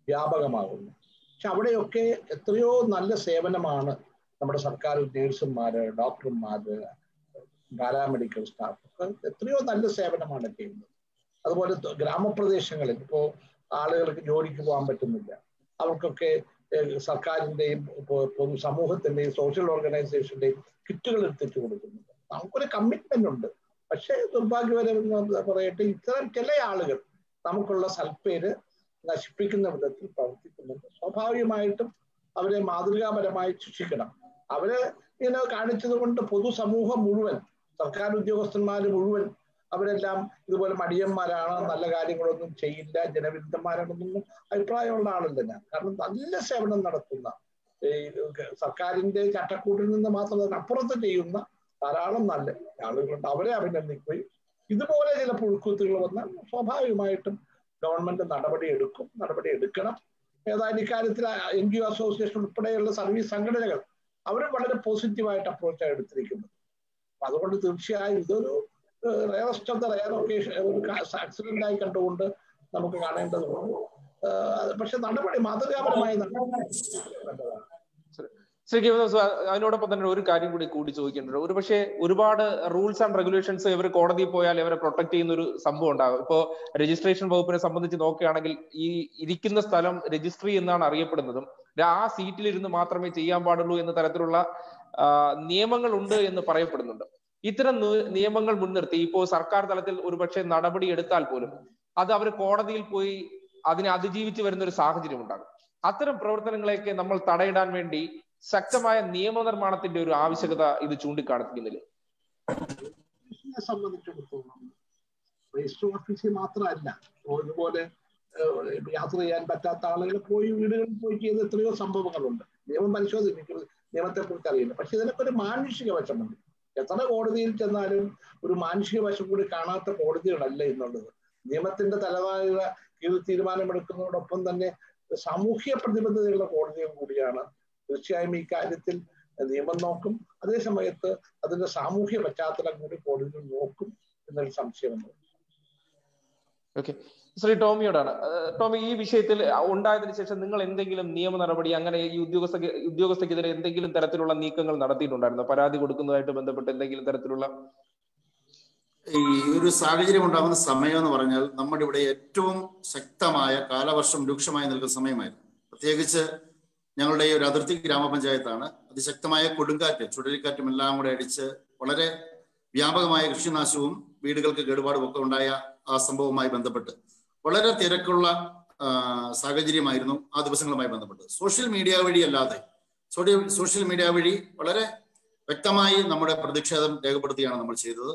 വ്യാപകമാകുന്നു. പക്ഷെ അവിടെയൊക്കെ എത്രയോ നല്ല സേവനമാണ് നമ്മുടെ സർക്കാർ നേഴ്സുമാര്, ഡോക്ടർമാര്, പാരാമെഡിക്കൽ സ്റ്റാഫ് ഒക്കെ എത്രയോ നല്ല സേവനമാണ് ചെയ്യുന്നത്. അതുപോലെ ഗ്രാമപ്രദേശങ്ങളിൽ ഇപ്പോൾ ആളുകൾക്ക് ജോലിക്ക് പോകാൻ പറ്റുന്നില്ല, അവർക്കൊക്കെ സർക്കാരിൻ്റെയും പൊതു സമൂഹത്തിൻ്റെയും സോഷ്യൽ ഓർഗനൈസേഷൻ്റെയും കിറ്റുകൾ എത്തിച്ചു കൊടുക്കുന്നുണ്ട്. നമുക്കൊരു കമ്മിറ്റ്മെന്റ് ഉണ്ട്. പക്ഷേ ദുർഭാഗ്യപരമെന്ന് പറയട്ടെ, ഇത്തരം ചില ആളുകൾ നമുക്കുള്ള സൽപ്പേര് നശിപ്പിക്കുന്ന വിധത്തിൽ പ്രവർത്തിക്കുന്നുണ്ട്. സ്വാഭാവികമായിട്ടും അവരെ മാതൃകാപരമായി ശിക്ഷിക്കണം. അവരെ ഇങ്ങനെ കാണിച്ചത് കൊണ്ട് പൊതുസമൂഹം മുഴുവൻ, സർക്കാർ ഉദ്യോഗസ്ഥന്മാർ മുഴുവൻ അവരെല്ലാം ഇതുപോലെ മടിയന്മാരാണ്, നല്ല കാര്യങ്ങളൊന്നും ചെയ്യില്ല, ജനവിരുദ്ധന്മാരാണെന്നൊന്നും അഭിപ്രായമുള്ള ആളല്ല ഞാൻ. കാരണം നല്ല സേവനം നടത്തുന്ന, സർക്കാരിന്റെ ചട്ടക്കൂട്ടിൽ നിന്ന് മാത്രം അപ്പുറത്ത് ചെയ്യുന്ന ധാരാളം നല്ല ആളുകളുണ്ട്. അവരെ അഭിനന്ദിക്കുകയും ഇതുപോലെ ചില പുഴുക്കുത്തുകൾ വന്നാൽ സ്വാഭാവികമായിട്ടും ഗവൺമെന്റ് നടപടി എടുക്കും, നടപടി എടുക്കണം. ഏതായാലും ഇക്കാര്യത്തിൽ എൻ ജി ഒ അസോസിയേഷൻ ഉൾപ്പെടെയുള്ള സർവീസ് സംഘടനകൾ അവരും വളരെ പോസിറ്റീവായിട്ട് അപ്രോച്ചാണ് എടുത്തിരിക്കുന്നത്. അതുകൊണ്ട് തീർച്ചയായും ഇതൊരു rarest of the rare occasion, ഒരു ആക്സിഡന്റ് ആയി കണ്ടുകൊണ്ട് നമുക്ക് കാണേണ്ടതുണ്ട്. പക്ഷെ നടപടി മാതൃകാപരമായി നടപടി. ശ്രീ കെ അതിനോടൊപ്പം തന്നെ ഒരു കാര്യം കൂടി കൂടി ചോദിക്കേണ്ടത്, ഒരു പക്ഷേ ഒരുപാട് റൂൾസ് ആൻഡ് റെഗുലേഷൻസ് ഇവർ കോടതിയിൽ പോയാൽ ഇവരെ പ്രൊട്ടക്ട് ചെയ്യുന്ന ഒരു സംഭവം ഉണ്ടാകും. ഇപ്പോ രജിസ്ട്രേഷൻ വകുപ്പിനെ സംബന്ധിച്ച് നോക്കുകയാണെങ്കിൽ ഈ ഇരിക്കുന്ന സ്ഥലം രജിസ്ട്രി എന്നാണ് അറിയപ്പെടുന്നതും ആ സീറ്റിലിരുന്ന് മാത്രമേ ചെയ്യാൻ പാടുള്ളൂ എന്ന തരത്തിലുള്ള നിയമങ്ങൾ ഉണ്ട് എന്ന് പറയപ്പെടുന്നുണ്ട്. ഇത്തരം നിയമങ്ങൾ മുൻനിർത്തി ഇപ്പോൾ സർക്കാർ തലത്തിൽ ഒരുപക്ഷെ നടപടി എടുത്താൽ പോലും അത് അവർ കോടതിയിൽ പോയി അതിനെ അതിജീവിച്ച് വരുന്ന ഒരു സാഹചര്യം ഉണ്ടാകും. അത്തരം പ്രവർത്തനങ്ങളെയൊക്കെ നമ്മൾ തടയിടാൻ വേണ്ടി ശക്തമായ നിയമനിർമ്മാണത്തിന്റെ ഒരു ആവശ്യകത ഇത് ചൂണ്ടിക്കാണിക്കുന്നില്ലേ? സംബന്ധിച്ചിടത്തോളം രജിസ്റ്റർ ഓഫീസിൽ മാത്രമല്ല, അതുപോലെ യാത്ര ചെയ്യാൻ പറ്റാത്ത ആളുകൾ പോയി വീടുകളിൽ പോയി ചെയ്ത എത്രയോ സംഭവങ്ങളുണ്ട്. നിയമം പരിശോധിക്കുന്നത് നിയമത്തെ കുറിച്ച് അറിയില്ല. പക്ഷെ ഇതിനൊക്കെ ഒരു മാനുഷിക വശമുണ്ട്. എത്ര കോടതിയിൽ ചെന്നാലും ഒരു മാനുഷിക വശം കൂടി കാണാത്ത കോടതികളല്ല എന്നുള്ളത്. നിയമത്തിന്റെ തലവായ തീരുമാനമെടുക്കുന്നതോടൊപ്പം തന്നെ സാമൂഹ്യ പ്രതിബദ്ധതയുള്ള കോടതിയും കൂടിയാണ്. തീർച്ചയായും ഈ കാര്യത്തിൽ നിയമം നോക്കും, അതേ സമയത്ത് അതിന്റെ സാമൂഹ്യ പശ്ചാത്തലം കൂടി കോടതികൾ നോക്കും എന്നൊരു സംശയമുണ്ട്. ഓക്കെ, ശ്രീ ടോമിയോടാണ്. ടോമി, ഈ വിഷയത്തിൽ ഉണ്ടായതിനു ശേഷം നിങ്ങൾ എന്തെങ്കിലും നിയമ നടപടി അങ്ങനെ ഈ ഉദ്യോഗസ്ഥ ഉദ്യോഗസ്ഥക്കെതിരെ എന്തെങ്കിലും തരത്തിലുള്ള നീക്കങ്ങൾ നടത്തിയിട്ടുണ്ടായിരുന്നോ? പരാതി കൊടുക്കുന്നതായിട്ട് ബന്ധപ്പെട്ട് എന്തെങ്കിലും തരത്തിലുള്ള? ഈ ഒരു സാഹചര്യം ഉണ്ടാകുന്ന സമയം എന്ന് പറഞ്ഞാൽ നമ്മുടെ ഇവിടെ ഏറ്റവും ശക്തമായ കാലവർഷം രൂക്ഷമായി നിൽക്കുന്ന സമയമായിരുന്നു. പ്രത്യേകിച്ച് ഞങ്ങളുടെ ഈ ഒരു അതിർത്തി ഗ്രാമപഞ്ചായത്താണ്. അതിശക്തമായ കൊടുങ്കാറ്റ്, ചുഴലിക്കാറ്റും എല്ലാം കൂടെ അടിച്ച് വളരെ വ്യാപകമായ കൃഷിനാശവും വീടുകൾക്ക് കേടുപാടും ഒക്കെ ഉണ്ടായ ആ സംഭവവുമായി ബന്ധപ്പെട്ട് വളരെ തിരക്കുള്ള സാഹചര്യമായിരുന്നു ആ ദിവസങ്ങളുമായി ബന്ധപ്പെട്ട്. സോഷ്യൽ മീഡിയ വഴി അല്ലാതെ സോഷ്യൽ മീഡിയ വഴി വളരെ വ്യക്തമായി നമ്മുടെ പ്രതിഷേധം രേഖപ്പെടുത്തുകയാണ് നമ്മൾ ചെയ്തത്.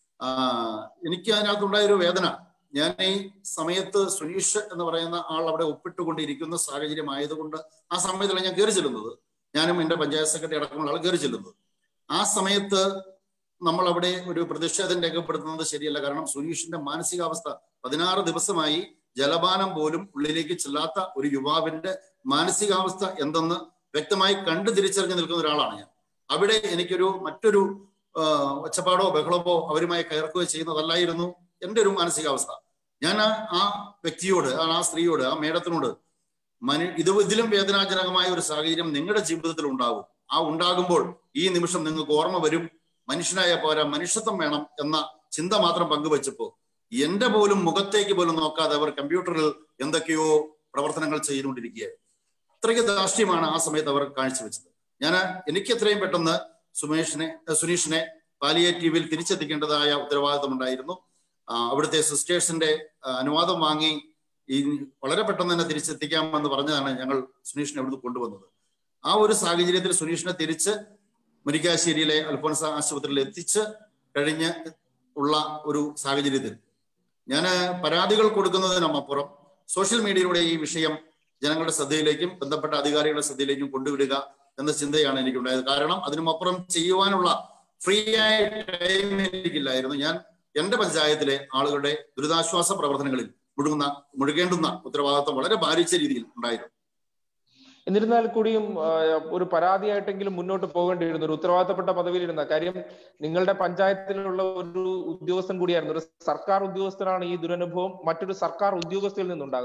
എനിക്ക് അതിനകത്തുണ്ടായൊരു വേദന, ഞാൻ ഈ സമയത്ത് സുനീഷ് എന്ന് പറയുന്ന ആൾ അവിടെ ഒപ്പിട്ടുകൊണ്ടിരിക്കുന്ന സാഹചര്യം ആയതുകൊണ്ട് ആ സമയത്താണ് ഞാൻ കയറി ചെല്ലുന്നത്. ഞാനും എൻ്റെ പഞ്ചായത്ത് സെക്രട്ടറി അടക്കമുള്ള ആൾ കയറി ചെല്ലുന്നത്. ആ സമയത്ത് നമ്മൾ അവിടെ ഒരു പ്രതിഷേധം രേഖപ്പെടുത്തുന്നത് ശരിയല്ല. കാരണം സുനീഷിന്റെ മാനസികാവസ്ഥ, പതിനാറ് ദിവസമായി ജലപാനം പോലും ഉള്ളിലേക്ക് ചെല്ലാത്ത ഒരു യുവാവിന്റെ മാനസികാവസ്ഥ എന്തെന്ന് വ്യക്തമായി കണ്ടു തിരിച്ചറിഞ്ഞു നിൽക്കുന്ന ഒരാളാണ് ഞാൻ. അവിടെ എനിക്കൊരു മറ്റൊരു ഒച്ചപ്പാടോ ബഹളമോ അവരുമായി കയർക്കുകയോ ചെയ്യുന്നതല്ലായിരുന്നു എൻ്റെ ഒരു മാനസികാവസ്ഥ. ഞാൻ ആ വ്യക്തിയോട്, ആ സ്ത്രീയോട്, ആ മേഡത്തിനോട്, മനു ഇത് ഇതിലും വേദനാജനകമായ ഒരു സാഹചര്യം നിങ്ങളുടെ ജീവിതത്തിൽ ഉണ്ടാകും. ആ ഉണ്ടാകുമ്പോൾ ഈ നിമിഷം നിങ്ങൾക്ക് ഓർമ്മ വരും, മനുഷ്യനായ പോരാ മനുഷ്യത്വം വേണം എന്ന ചിന്ത മാത്രം പങ്കുവെച്ചപ്പോ എന്റെ പോലും മുഖത്തേക്ക് പോലും നോക്കാതെ അവർ കമ്പ്യൂട്ടറിൽ എന്തൊക്കെയോ പ്രവർത്തനങ്ങൾ ചെയ്തുകൊണ്ടിരിക്കുകയായിരുന്നു. അത്രയ്ക്ക് ധാർഷ്ട്യമാണ് ആ സമയത്ത് അവർ കാഴ്ചവെച്ചത്. ഞാൻ എനിക്ക് എത്രയും പെട്ടെന്ന് സുമേഷിനെ സുനീഷിനെ പാലിയേറ്റീവിൽ തിരിച്ചെത്തിക്കേണ്ടതായ ഉത്തരവാദിത്വം ഉണ്ടായിരുന്നു. അവിടുത്തെ സിസ്റ്റേഴ്സിന്റെ അനുവാദം വാങ്ങി ഈ വളരെ പെട്ടെന്ന് തന്നെ തിരിച്ചെത്തിക്കാമെന്ന് പറഞ്ഞതാണ് ഞങ്ങൾ സുനീഷിനെ അവിടുന്ന് കൊണ്ടുവന്നത്. ആ ഒരു സാഹചര്യത്തിൽ സുനീഷിനെ തിരിച്ച് മുരിക്കാശ്ശേരിയിലെ അൽഫോൻസ ആശുപത്രിയിൽ എത്തിച്ച് കഴിഞ്ഞ് ഉള്ള ഒരു സാഹചര്യത്തിൽ ഞാൻ പരാതികൾ കൊടുക്കുന്നതിനപ്പുറം സോഷ്യൽ മീഡിയയിലൂടെ ഈ വിഷയം ജനങ്ങളുടെ ശ്രദ്ധയിലേക്കും ബന്ധപ്പെട്ട അധികാരികളുടെ ശ്രദ്ധയിലേക്കും കൊണ്ടുവരിക എന്ന ചിന്തയാണ് എനിക്കുണ്ടായത്. കാരണം അതിനുമപ്പുറം ചെയ്യുവാനുള്ള ഫ്രീ ആയ ടൈം എനിക്കില്ലായിരുന്നു. ഞാൻ എന്റെ പഞ്ചായത്തിലെ ആളുകളുടെ ദുരിതാശ്വാസ പ്രവർത്തനങ്ങളിൽ മുഴുകുന്ന മുഴുകേണ്ടുന്ന ഉത്തരവാദിത്വം വളരെ ഭാരിച്ച രീതിയിൽ ഉണ്ടായിരുന്നു. എന്നിരുന്നാൽ കൂടിയും ഒരു പരാതിയായിട്ടെങ്കിലും മുന്നോട്ട് പോകേണ്ടിയിരുന്നു. ഒരു ഉത്തരവാദിത്തപ്പെട്ട പദവിയിലിരുന്ന കാര്യം നിങ്ങളുടെ പഞ്ചായത്തിലുള്ള ഒരു ഉദ്യോഗസ്ഥൻ കൂടിയായിരുന്നു. ഒരു സർക്കാർ ഉദ്യോഗസ്ഥനാണ് ഈ ദുരനുഭവം മറ്റൊരു സർക്കാർ ഉദ്യോഗസ്ഥയിൽ നിന്നുണ്ടാകുന്നത്.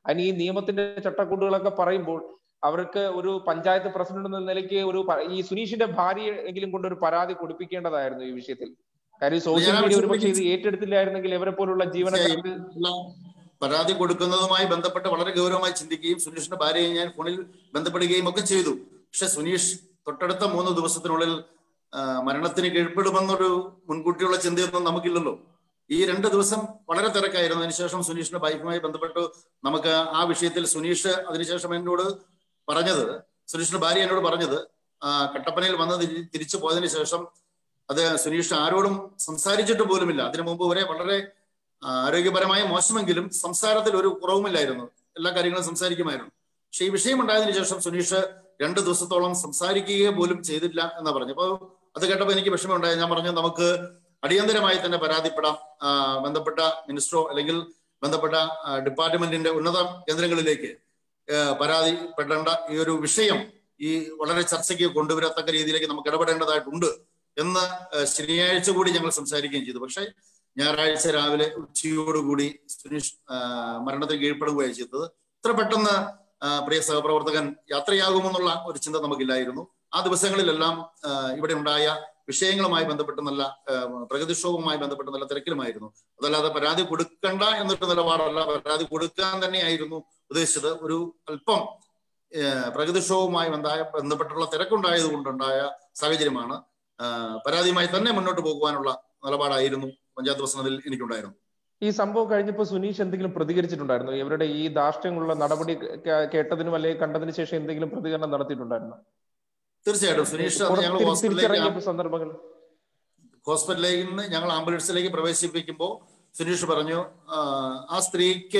അതിന് ഈ നിയമത്തിന്റെ ചട്ടക്കൂടുകളൊക്കെ പറയുമ്പോൾ അവർക്ക് ഒരു പഞ്ചായത്ത് പ്രസിഡന്റ് എന്ന നിലയ്ക്ക് ഒരു ഈ സുനീഷിന്റെ ഭാര്യ എങ്കിലും കൊണ്ട് ഒരു പരാതി കൊടുപ്പിക്കേണ്ടതായിരുന്നു ഈ വിഷയത്തിൽ. കാര്യം സോഷ്യൽ മീഡിയ ഒരു പക്ഷേ ഇത് ഏറ്റെടുത്തില്ലായിരുന്നെങ്കിൽ ഇവരെ പോലുള്ള ജീവനക്കാർക്ക് പരാതി കൊടുക്കുന്നതുമായി ബന്ധപ്പെട്ട് വളരെ ഗൗരവമായി ചിന്തിക്കുകയും സുനീഷിന്റെ ഭാര്യയെ ഞാൻ ഫോണിൽ ബന്ധപ്പെടുകയും ഒക്കെ ചെയ്തു. പക്ഷെ സുനീഷ് തൊട്ടടുത്ത മൂന്ന് ദിവസത്തിനുള്ളിൽ മരണത്തിന് കീഴ്പ്പെടുമെന്നൊരു മുൻകൂട്ടിയുള്ള ചിന്തയൊന്നും നമുക്കില്ലല്ലോ. ഈ രണ്ട് ദിവസം വളരെ തിരക്കായിരുന്നു. അതിനുശേഷം സുനീഷിന്റെ വൈഫുമായി ബന്ധപ്പെട്ട് നമുക്ക് ആ വിഷയത്തിൽ സുനീഷ് അതിനുശേഷം എന്നോട് പറഞ്ഞത്, സുനീഷിന്റെ ഭാര്യ എന്നോട് പറഞ്ഞത്, കട്ടപ്പനയിൽ വന്ന് തിരിച്ചു പോയതിനു ശേഷം അത് സുനീഷ് ആരോടും സംസാരിച്ചിട്ട് പോലുമില്ല. അതിനു മുമ്പ് വരെ വളരെ ആരോഗ്യപരമായ മോശമെങ്കിലും സംസാരത്തിൽ ഒരു കുറവുമില്ലായിരുന്നു. എല്ലാ കാര്യങ്ങളും സംസാരിക്കുമായിരുന്നു. പക്ഷെ ഈ വിഷയം ഉണ്ടായതിനു ശേഷം സുനീഷ് രണ്ട് ദിവസത്തോളം സംസാരിക്കുക പോലും ചെയ്തില്ല എന്നാ പറഞ്ഞു. അപ്പോൾ അത് കേട്ടപ്പോൾ എനിക്ക് വിഷമമുണ്ടായി. ഞാൻ പറഞ്ഞു, നമുക്ക് അടിയന്തരമായി തന്നെ പരാതിപ്പെടാം, ബന്ധപ്പെട്ട മിനിസ്റ്ററോ അല്ലെങ്കിൽ ബന്ധപ്പെട്ട ഡിപ്പാർട്ട്മെന്റിന്റെ ഉന്നത കേന്ദ്രങ്ങളിലേക്ക് പരാതിപ്പെടേണ്ട ഈ ഒരു വിഷയം ഈ വളരെ ചർച്ചയ്ക്ക് കൊണ്ടുവരത്തക്ക രീതിയിലേക്ക് നമുക്ക് ഇടപെടേണ്ടതായിട്ടുണ്ട് എന്ന് ശനിയാഴ്ച കൂടി ഞങ്ങൾ സംസാരിക്കുകയും ചെയ്തു. പക്ഷേ ഞായറാഴ്ച രാവിലെ ഉച്ചയോടുകൂടി സുനീഷ് മരണത്തിന് കീഴ്പ്പെടുകയാണ് ചെയ്തത്. ഇത്ര പെട്ടെന്ന് പ്രിയ സഹപ്രവർത്തകൻ യാത്രയാകുമെന്നുള്ള ഒരു ചിന്ത നമുക്കില്ലായിരുന്നു. ആ ദിവസങ്ങളിലെല്ലാം ഇവിടെ ഉണ്ടായ വിഷയങ്ങളുമായി ബന്ധപ്പെട്ട് നല്ല പ്രകൃതിക്ഷോഭവുമായി ബന്ധപ്പെട്ട് നല്ല തിരക്കിലുമായിരുന്നു. അതല്ലാതെ പരാതി കൊടുക്കണ്ട എന്നൊരു നിലപാടല്ല, പരാതി കൊടുക്കാൻ തന്നെയായിരുന്നു ഉദ്ദേശിച്ചത്. ഒരു അല്പം പ്രകൃതിക്ഷോഭവുമായി ബന്ധപ്പെട്ടുള്ള തിരക്കുണ്ടായത് കൊണ്ടുണ്ടായ സാഹചര്യമാണ്. പരാതിയുമായി തന്നെ മുന്നോട്ട് പോകുവാനുള്ള നിലപാടായിരുന്നു പഞ്ചായത്ത് പ്രസിഡന്റിൽ എനിക്കുണ്ടായിരുന്നു. ഈ സംഭവം കഴിഞ്ഞപ്പോൾ സുനീഷ് എന്തെങ്കിലും പ്രതികരിച്ചിട്ടുണ്ടായിരുന്നു? ഇവരുടെ ഈ ധാർഷ്ട്യമുള്ള നടപടി കേട്ടതിനും അല്ലെങ്കിൽ കണ്ടതിന് ശേഷം എന്തെങ്കിലും പ്രതികരണം നടത്തിയിട്ടുണ്ടായിരുന്നു? തീർച്ചയായിട്ടും സുനീഷ് തിരിച്ചിറങ്ങിയ സന്ദർഭങ്ങൾ ഹോസ്പിറ്റലിലേക്ക് നിന്ന് ഞങ്ങൾ ആംബുലൻസിലേക്ക് പ്രവേശിപ്പിക്കുമ്പോൾ സുനീഷ് പറഞ്ഞു, ആ സ്ത്രീക്ക്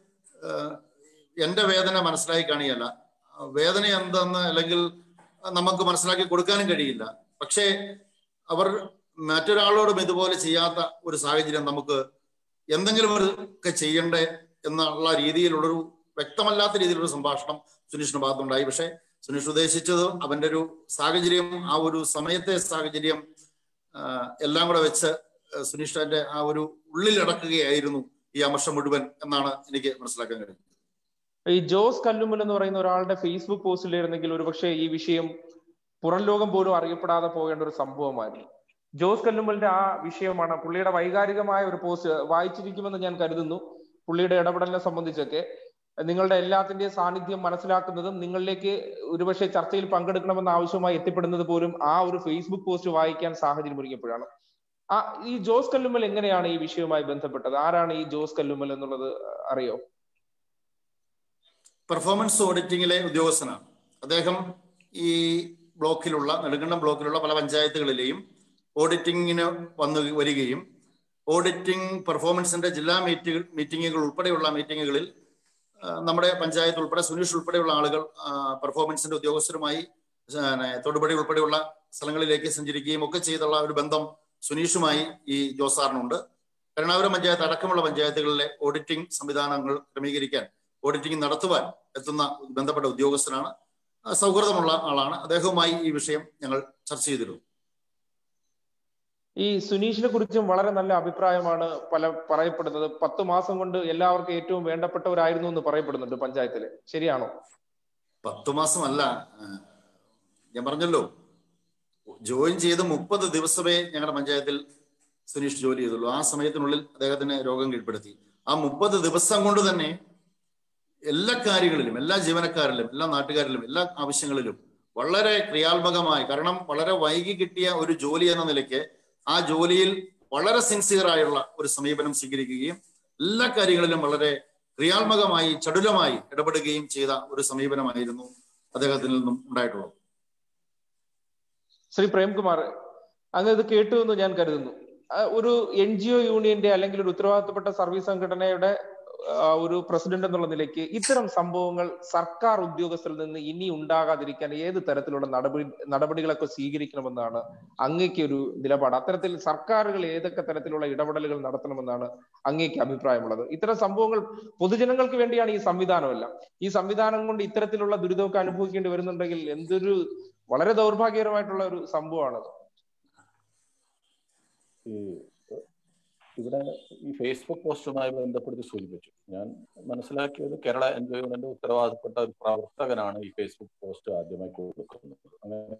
എന്റെ വേദന മനസ്സിലാക്കി കാണിയല്ല, വേദന എന്തെന്ന് അല്ലെങ്കിൽ നമുക്ക് മനസ്സിലാക്കി കൊടുക്കാനും കഴിയില്ല. പക്ഷേ അവർ മറ്റൊരാളോടും ഇതുപോലെ ചെയ്യാത്ത ഒരു സാഹചര്യം നമുക്ക് എന്തെങ്കിലും ഒരു ഒക്കെ ചെയ്യണ്ടേ എന്നുള്ള രീതിയിലുള്ളൊരു വ്യക്തമല്ലാത്ത രീതിയിലൊരു സംഭാഷണം സുനീഷിന്റെ ഭാഗത്തുണ്ടായി. പക്ഷെ സുനീഷ് ഉദ്ദേശിച്ചത് അവന്റെ ഒരു സാഹചര്യം, ആ ഒരു സമയത്തെ സാഹചര്യം എല്ലാം കൂടെ വെച്ച് സുനീഷിന്റെ ആ ഒരു ഉള്ളിലടക്കുകയായിരുന്നു ഈ അമർഷം മുഴുവൻ എന്നാണ് എനിക്ക് മനസ്സിലാക്കാൻ കഴിയുന്നത്. ഈ ജോസ് കല്ലുമ്മൽ എന്ന് പറയുന്ന ഒരാളുടെ ഫേസ്ബുക്ക് പോസ്റ്റിലായിരുന്നെങ്കിൽ ഒരു പക്ഷേ ഈ വിഷയം പുറം ലോകം പോലും അറിയപ്പെടാതെ പോകേണ്ട ഒരു സംഭവമായിരുന്നു. ജോസ് കല്ലുമ്മലിന്റെ ആ വിഷയമാണ്. പുള്ളിയുടെ വൈകാരികമായ ഒരു പോസ്റ്റ് വായിച്ചിരിക്കുമെന്ന് ഞാൻ കരുതുന്നു. പുള്ളിയുടെ ഇടപെടലിനെ സംബന്ധിച്ചൊക്കെ നിങ്ങളുടെ എല്ലാത്തിന്റെയും സാന്നിധ്യം മനസ്സിലാക്കുന്നതും നിങ്ങളിലേക്ക് ഒരുപക്ഷെ ചർച്ചയിൽ പങ്കെടുക്കണമെന്ന ആവശ്യമായി എത്തിപ്പെടുന്നത് പോലും ആ ഒരു ഫേസ്ബുക്ക് പോസ്റ്റ് വായിക്കാൻ സാഹചര്യം ഒരുങ്ങിയപ്പോഴാണ്. ആ ഈ ജോസ് കല്ലുമ്മൽ എങ്ങനെയാണ് ഈ വിഷയവുമായി ബന്ധപ്പെട്ടത്? ആരാണ് ഈ ജോസ് കല്ലുമ്മൽ എന്നുള്ളത് അറിയോ? പെർഫോമൻസ് ഓഡിറ്റിംഗിലെ ഉദ്യോഗസ്ഥനാണ് അദ്ദേഹം. ഈ ബ്ലോക്കിലുള്ള നെടുങ്കണ്ടം ബ്ലോക്കിലുള്ള പല പഞ്ചായത്തുകളിലെയും ഓഡിറ്റിങ്ങിന് വന്നു വരികയും ഓഡിറ്റിംഗ് പെർഫോമൻസിന്റെ ജില്ലാ മീറ്റിംഗ് മീറ്റിങ്ങുകൾ ഉൾപ്പെടെയുള്ള മീറ്റിങ്ങുകളിൽ നമ്മുടെ പഞ്ചായത്ത് ഉൾപ്പെടെ സുനീഷ് ഉൾപ്പെടെയുള്ള ആളുകൾ പെർഫോമൻസിന്റെ ഉദ്യോഗസ്ഥരുമായി തൊടുപടി ഉൾപ്പെടെയുള്ള സ്ഥലങ്ങളിലേക്ക് സഞ്ചരിക്കുകയും ഒക്കെ ചെയ്തുള്ള ഒരു ബന്ധം സുനീഷുമായി ഈ ജോസാറിനുണ്ട്. കരുണാപുരം പഞ്ചായത്ത് അടക്കമുള്ള പഞ്ചായത്തുകളിലെ ഓഡിറ്റിംഗ് സംവിധാനങ്ങൾ ക്രമീകരിക്കാൻ, ഓഡിറ്റിംഗ് നടത്തുവാൻ എത്തുന്ന ബന്ധപ്പെട്ട ഉദ്യോഗസ്ഥനാണ്. സൗഹൃദമുള്ള ആളാണ്. അദ്ദേഹവുമായി ഈ വിഷയം ഞങ്ങൾ ചർച്ച ചെയ്തിരുന്നു. ഈ സുനീഷിനെ കുറിച്ചും വളരെ നല്ല അഭിപ്രായമാണ് പല പറയപ്പെടുന്നത്. പത്ത് മാസം കൊണ്ട് എല്ലാവർക്കും ഏറ്റവും വേണ്ടപ്പെട്ടവരായിരുന്നു എന്ന് പറയപ്പെടുന്നുണ്ട് പഞ്ചായത്തില്. ശരിയാണോ? പത്തു മാസമല്ല, ഞാൻ പറഞ്ഞല്ലോ, ജോയിൻ ചെയ്ത് മുപ്പത് ദിവസമേ ഞങ്ങളുടെ പഞ്ചായത്തിൽ സുനീഷ് ജോലി ചെയ്തുള്ളൂ. ആ സമയത്തിനുള്ളിൽ അദ്ദേഹത്തിന് രോഗം കീഴ്പ്പെടുത്തി. ആ മുപ്പത് ദിവസം കൊണ്ട് തന്നെ എല്ലാ കാര്യങ്ങളിലും, എല്ലാ ജീവനക്കാരിലും, എല്ലാ നാട്ടുകാരിലും, എല്ലാ ആവശ്യങ്ങളിലും വളരെ ക്രിയാത്മകമായി, കാരണം വളരെ വൈകി കിട്ടിയ ഒരു ജോലി എന്ന നിലയ്ക്ക് ആ ജോലിയിൽ വളരെ സിൻസിയറായുള്ള ഒരു സമീപനം സ്വീകരിക്കുകയും എല്ലാ കാര്യങ്ങളിലും വളരെ ക്രിയാത്മകമായി ചടുലമായി ഇടപെടുകയും ചെയ്ത ഒരു സമീപനമായിരുന്നു അദ്ദേഹത്തിൽ നിന്നും ഉണ്ടായിട്ടുള്ളത്. ശ്രീ പ്രേംകുമാർ, അങ്ങ് ഇത് കേട്ടു എന്ന് ഞാൻ കരുതുന്നു. ഒരു എൻ ജി ഒ യൂണിയന്റെ അല്ലെങ്കിൽ ഒരു ഉത്തരവാദിത്തപ്പെട്ട സർവീസ് സംഘടനയുടെ ഒരു പ്രസിഡന്റ് എന്നുള്ള നിലയ്ക്ക് ഇത്തരം സംഭവങ്ങൾ സർക്കാർ ഉദ്യോഗസ്ഥരിൽ നിന്ന് ഇനി ഉണ്ടാകാതിരിക്കാൻ ഏത് തരത്തിലുള്ള നടപടി നടപടികളൊക്കെ സ്വീകരിക്കണമെന്നാണ് അങ്ങേക്ക് ഒരു നിലപാട്? അത്തരത്തിൽ സർക്കാരുകൾ ഏതൊക്കെ തരത്തിലുള്ള ഇടപെടലുകൾ നടത്തണമെന്നാണ് അങ്ങേക്ക് അഭിപ്രായമുള്ളത്? ഇത്തരം സംഭവങ്ങൾ പൊതുജനങ്ങൾക്ക് വേണ്ടിയാണ് ഈ സംവിധാനമല്ല. ഈ സംവിധാനം കൊണ്ട് ഇത്തരത്തിലുള്ള ദുരിതമൊക്കെ അനുഭവിക്കേണ്ടി വരുന്നുണ്ടെങ്കിൽ എന്തൊരു വളരെ ദൗർഭാഗ്യകരമായിട്ടുള്ള ഒരു സംഭവമാണത്. ഈ ഇവിടെ ഈ ഫേസ്ബുക്ക് പോസ്റ്റുമായി ബന്ധപ്പെടുത്തി സൂചിപ്പിച്ചു. ഞാൻ മനസ്സിലാക്കിയത് കേരള എൻജോയ്മെന്റ് ഉത്തരവാദപ്പെട്ട ഒരു പ്രവർത്തകനാണ് ഈ ഫേസ്ബുക്ക് പോസ്റ്റ് ആദ്യമായി കൊടുക്കുന്നത്. അങ്ങനെ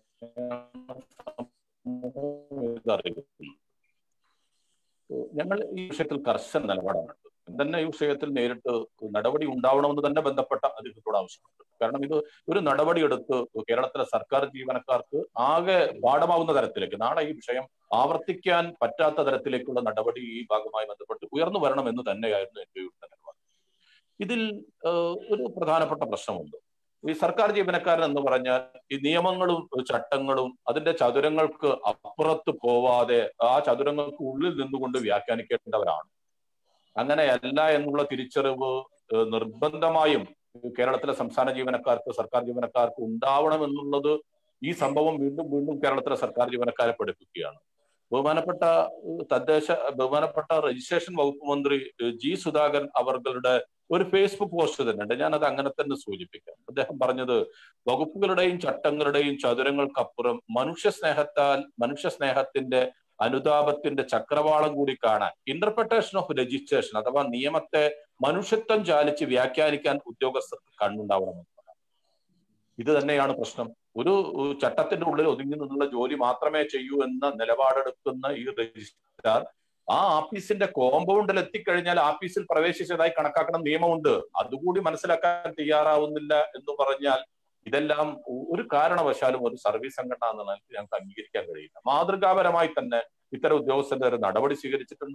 ഞങ്ങൾ ഈ വിഷയത്തിൽ കർശന നിലപാടാണ്. തന്നെ ഈ വിഷയത്തിൽ നേരിട്ട് നടപടി ഉണ്ടാവണമെന്ന് തന്നെ ബന്ധപ്പെട്ട അധികൃതരോട് ആവശ്യമുണ്ട്. കാരണം ഇത് ഒരു നടപടി എടുത്ത് കേരളത്തിലെ സർക്കാർ ജീവനക്കാർക്ക് ആകെ പാഠമാവുന്ന തരത്തിലേക്ക്, നാളെ ഈ വിഷയം ആവർത്തിക്കാൻ പറ്റാത്ത തരത്തിലേക്കുള്ള നടപടി ഈ ഭാഗമായി ബന്ധപ്പെട്ട് ഉയർന്നു വരണം എന്ന് തന്നെയായിരുന്നു എന്റെ നിലപാട്. ഇതിൽ ഒരു പ്രധാനപ്പെട്ട പ്രശ്നമുണ്ട്. ഈ സർക്കാർ ജീവനക്കാരൻ എന്ന് പറഞ്ഞാൽ ഈ നിയമങ്ങളും ചട്ടങ്ങളും അതിന്റെ ചതുരങ്ങൾക്ക് അപ്പുറത്ത് പോവാതെ ആ ചതുരങ്ങൾക്ക് ഉള്ളിൽ നിന്നുകൊണ്ട് വ്യാഖ്യാനിക്കേണ്ടവരാണ്. അങ്ങനെയല്ല എന്നുള്ള തിരിച്ചറിവ് നിർബന്ധമായും കേരളത്തിലെ സംസ്ഥാന ജീവനക്കാർക്ക്, സർക്കാർ ജീവനക്കാർക്ക് ഉണ്ടാവണം എന്നുള്ളത് ഈ സംഭവം വീണ്ടും വീണ്ടും കേരളത്തിലെ സർക്കാർ ജീവനക്കാരെ പഠിപ്പിക്കുകയാണ്. ബഹുമാനപ്പെട്ട തദ്ദേശ ബഹുമാനപ്പെട്ട രജിസ്ട്രേഷൻ വകുപ്പ് മന്ത്രി ജി സുധാകരൻ അവരുടെ ഒരു ഫേസ്ബുക്ക് പോസ്റ്റ് തന്നെ ഉണ്ട്. ഞാനത് അങ്ങനെ തന്നെ സൂചിപ്പിക്കാം. അദ്ദേഹം പറഞ്ഞത്, വകുപ്പുകളുടെയും ചട്ടങ്ങളുടെയും ചതുരങ്ങൾക്കപ്പുറം മനുഷ്യ സ്നേഹത്താൽ മനുഷ്യ സ്നേഹത്തിന്റെ അനുതാപത്തിന്റെ ചക്രവാളം കൂടി കാണാൻ ഇന്റർപ്രിട്ടേഷൻ ഓഫ് രജിസ്ട്രേഷൻ അഥവാ നിയമത്തെ മനുഷ്യത്വം ചാലിച്ച് വ്യാഖ്യാനിക്കാൻ ഉദ്യോഗസ്ഥർക്ക് കണ്ണുണ്ടാവണമെന്നതാണ്. ഇത് തന്നെയാണ് പ്രശ്നം. ഒരു ചട്ടത്തിന്റെ ഉള്ളിൽ ഒതുങ്ങി നിന്നുള്ള ജോലി മാത്രമേ ചെയ്യൂ എന്ന നിലപാടെടുക്കുന്ന ഈ രജിസ്ട്രാർ ആ ആഫീസിന്റെ കോമ്പൗണ്ടിൽ എത്തിക്കഴിഞ്ഞാൽ ആഫീസിൽ പ്രവേശിച്ചതായി കണക്കാക്കണം നിയമമുണ്ട്. അതുകൂടി മനസ്സിലാക്കാൻ തയ്യാറാവുന്നില്ല എന്ന് പറഞ്ഞാൽ ഇതെല്ലാം ഒരു കാരണവശാലും ഒരു സർവീസ് സംഘടന എന്ന നിലയ്ക്ക് ഞങ്ങൾക്ക് അംഗീകരിക്കാൻ കഴിയില്ല. മാതൃകാപരമായി തന്നെ ഇത്തരം ഉദ്യോഗസ്ഥരുടെ ഒരു നടപടി സ്വീകരിച്ചിട്ടുണ്ട്.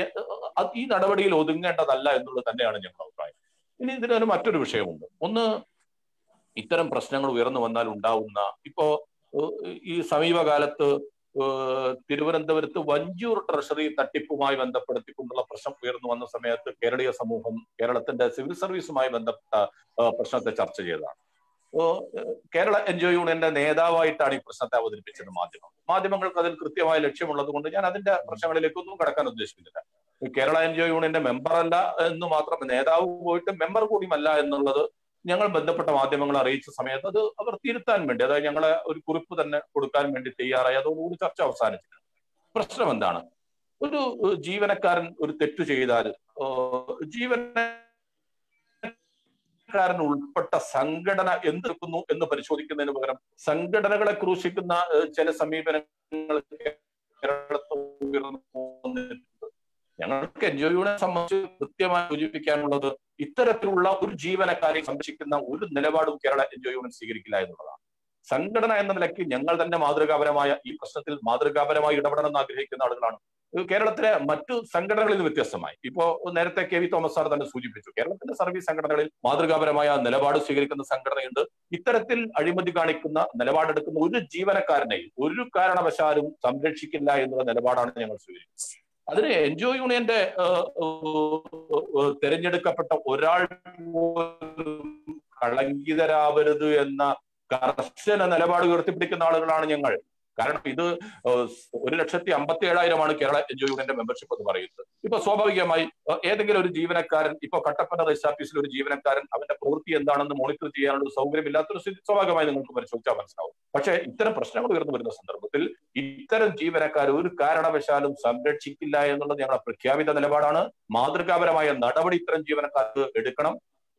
ഈ നടപടിയിൽ ഒതുങ്ങേണ്ടതല്ല എന്നുള്ളത് തന്നെയാണ് ഞങ്ങളുടെ അഭിപ്രായം. ഇനി ഇതിനൊരു മറ്റൊരു വിഷയമുണ്ട്. ഒന്ന്, ഇത്തരം പ്രശ്നങ്ങൾ ഉയർന്നു വന്നാൽ ഉണ്ടാവുന്ന, ഇപ്പോ ഈ സമീപകാലത്ത് തിരുവനന്തപുരത്ത് വഞ്ചൂർ ട്രഷറി തട്ടിപ്പുമായി ബന്ധപ്പെടുത്തിക്കൊണ്ടുള്ള പ്രശ്നം ഉയർന്നു വന്ന സമയത്ത് കേരളീയ സമൂഹം കേരളത്തിന്റെ സിവിൽ സർവീസുമായി ബന്ധപ്പെട്ട പ്രശ്നത്തെ ചർച്ച ചെയ്തതാണ്. കേരള എൻജോയ് യൂണിയന്റെ നേതാവായിട്ടാണ് ഈ പ്രശ്നത്തെ അവതരിപ്പിച്ചത് മാധ്യമം. മാധ്യമങ്ങൾക്ക് അതിൽ കൃത്യമായ ലക്ഷ്യമുള്ളത് കൊണ്ട് ഞാൻ അതിന്റെ പ്രശ്നങ്ങളിലേക്കൊന്നും കടക്കാൻ ഉദ്ദേശിക്കുന്നില്ല. കേരള എൻജോയ് യൂണിയന്റെ മെമ്പർ അല്ല എന്ന് മാത്രം, നേതാവ് പോയിട്ട് മെമ്പർ കൂടിയുമല്ല എന്നുള്ളത് ഞങ്ങൾ ബന്ധപ്പെട്ട മാധ്യമങ്ങളെ അറിയിച്ച സമയത്ത് അത് അവർ തിരുത്താൻ വേണ്ടി, അതായത് ഞങ്ങളെ ഒരു കുറിപ്പ് തന്നെ കൊടുക്കാൻ വേണ്ടി തയ്യാറായി. അതോടുകൂടി ചർച്ച അവസാനിച്ചിട്ടുണ്ട്. പ്രശ്നം എന്താണ്? ഒരു ജീവനക്കാരൻ ഒരു തെറ്റ് ചെയ്താൽ ജീവനക്കാരൻ ഉൾപ്പെട്ട സംഘടന എന്തെടുക്കുന്നു എന്ന് പരിശോധിക്കുന്നതിന് പകരം സംഘടനകളെ ക്രൂശിക്കുന്ന ചില സമീപനങ്ങൾ കേരളത്തിൽ ഉയർന്നു വന്നിട്ടുണ്ട്. ഞങ്ങൾക്ക് എൻജോയ് യൂണിയനെ സംബന്ധിച്ച് കൃത്യമായി സൂചിപ്പിക്കാനുള്ളത്, ഇത്തരത്തിലുള്ള ഒരു ജീവനക്കാരെ സംരക്ഷിക്കുന്ന ഒരു നിലപാടും കേരള എൻജോയ് യൂണിയൻ സ്വീകരിക്കില്ല എന്നുള്ളതാണ്. സംഘടന എന്ന നിലയ്ക്ക് ഞങ്ങൾ തന്നെ മാതൃകാപരമായ ഈ പ്രശ്നത്തിൽ മാതൃകാപരമായി ഇടപെടണം എന്ന് ആഗ്രഹിക്കുന്ന ആളുകളാണ്. കേരളത്തിലെ മറ്റു സംഘടനകളിൽ നിന്ന് വ്യത്യസ്തമായി, ഇപ്പോ നേരത്തെ കെ വി തോമസ് സാർ തന്നെ സൂചിപ്പിച്ചു, കേരളത്തിന്റെ സർവീസ് സംഘടനകളിൽ മാതൃകാപരമായ നിലപാട് സ്വീകരിക്കുന്ന സംഘടനയുണ്ട്. ഇത്തരത്തിൽ അഴിമതി കാണിക്കുന്ന നിലപാടെടുക്കുന്ന ഒരു ജീവനക്കാരനെയും ഒരു കാരണവശാലും സംരക്ഷിക്കില്ല എന്നുള്ള നിലപാടാണ് ഞങ്ങൾ സ്വീകരിക്കുന്നത്. അതിന് എൻജോയ് യൂണിയന്റെ തെരഞ്ഞെടുക്കപ്പെട്ട ഒരാൾ കളങ്കിതരാവരുത് എന്ന കർശന നിലപാട് ഉയർത്തിപ്പിടിക്കുന്ന ആളുകളാണ് ഞങ്ങൾ. കാരണം ഇത് ഒരു ലക്ഷത്തി അമ്പത്തി ഏഴായിരമാണ് കേരള എൻജോയ് യൂണിയന്റെ മെമ്പർഷിപ്പ് എന്ന് പറയുന്നത്. ഇപ്പൊ സ്വാഭാവികമായി ഏതെങ്കിലും ഒരു ജീവനക്കാരൻ, ഇപ്പൊ കട്ടപ്പന രജിസ്റ്റർ ഓഫീസിൽ ഒരു ജീവനക്കാരൻ അവന്റെ പ്രവൃത്തി എന്താണെന്ന് മോണിറ്റർ ചെയ്യാനുള്ള സൗകര്യമില്ലാത്തൊരു സ്ഥിതി സ്വാഭാവികമായി നിങ്ങൾക്ക് പരിശോധിച്ചാൽ മനസ്സിലാവും. പക്ഷെ ഇത്തരം പ്രശ്നങ്ങൾ ഉയർന്നു വരുന്ന സന്ദർഭത്തിൽ ഇത്തരം ജീവനക്കാർ ഒരു കാരണവശാലും സംരക്ഷിക്കില്ല എന്നുള്ളത് ഞങ്ങളുടെ പ്രഖ്യാപിത നിലപാടാണ്. മാതൃകാപരമായ നടപടി ഇത്തരം ജീവനക്കാർക്ക് എടുക്കണം.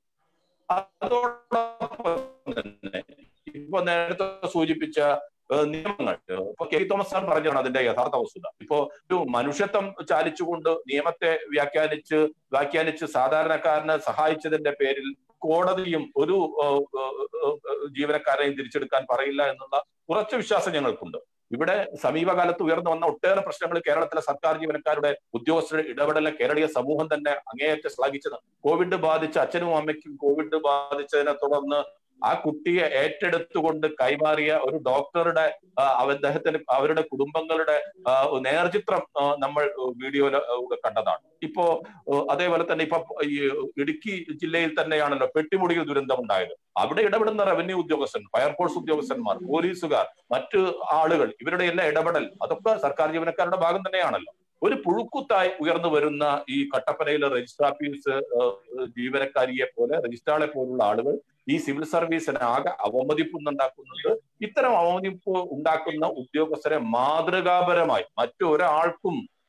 അതോടൊപ്പം തന്നെ ഇപ്പൊ നേരത്തെ സൂചിപ്പിച്ച നിയമങ്ങൾ, ഇപ്പൊ കെ തോമസ് സാർ പറഞ്ഞാണ് അതിന്റെ യഥാർത്ഥ വസ്തുത. ഇപ്പോ ഒരു മനുഷ്യത്വം ചാലിച്ചുകൊണ്ട് നിയമത്തെ വ്യാഖ്യാനിച്ച് വ്യാഖ്യാനിച്ച് സാധാരണക്കാരനെ സഹായിച്ചതിന്റെ പേരിൽ കോടതിയും ഒരു ജീവനക്കാരെയും തിരിച്ചെടുക്കാൻ പറയില്ല എന്നുള്ള ഉറച്ച വിശ്വാസം ഞങ്ങൾക്കുണ്ട്. ഇവിടെ സമീപകാലത്ത് ഉയർന്നു വന്ന ഒട്ടേറെ പ്രശ്നങ്ങൾ കേരളത്തിലെ സർക്കാർ ജീവനക്കാരുടെ ഉദ്യോഗസ്ഥരുടെ ഇടപെടലിനെ കേരളീയ സമൂഹം തന്നെ അങ്ങേയറ്റം ശ്ലാഘിച്ചത്. കോവിഡ് ബാധിച്ച അച്ഛനും അമ്മയ്ക്കും കോവിഡ് ബാധിച്ചതിനെ തുടർന്ന് ആ കുട്ടിയെ ഏറ്റെടുത്തുകൊണ്ട് കൈമാറിയ ഒരു ഡോക്ടറുടെ അദ്ദേഹത്തിന് അവരുടെ കുടുംബങ്ങളുടെ നേർചിത്രം നമ്മൾ വീഡിയോയിൽ കണ്ടതാണ്. ഇപ്പോ അതേപോലെ തന്നെ ഇപ്പൊ ഈ ഇടുക്കി ജില്ലയിൽ തന്നെയാണല്ലോ പെട്ടിമുടിയിൽ ദുരന്തം ഉണ്ടായത്. അവിടെ ഇടപെടുന്ന റവന്യൂ ഉദ്യോഗസ്ഥൻ, ഫയർഫോഴ്സ് ഉദ്യോഗസ്ഥന്മാർ, പോലീസുകാർ, മറ്റു ആളുകൾ, ഇവരുടെ എല്ലാ ഇടപെടൽ അതൊക്കെ സർക്കാർ ജീവനക്കാരുടെ ഭാഗം തന്നെയാണല്ലോ. ഒരു പുഴുക്കുത്തായി ഉയർന്നു വരുന്ന ഈ കട്ടപ്പനയിലെ രജിസ്റ്റർ ഓഫീസ് ജീവനക്കാരിയെ പോലെ രജിസ്ട്രാളെ പോലുള്ള ആളുകൾ ഈ സിവിൽ സർവീസിനെ ആകെ അവമതിപ്പുന്നുണ്ടാക്കുന്നുണ്ട്. ഇത്തരം അവമതിപ്പ് ഉണ്ടാക്കുന്ന ഉദ്യോഗസ്ഥരെ മാതൃകാപരമായി മറ്റൊരാൾക്കും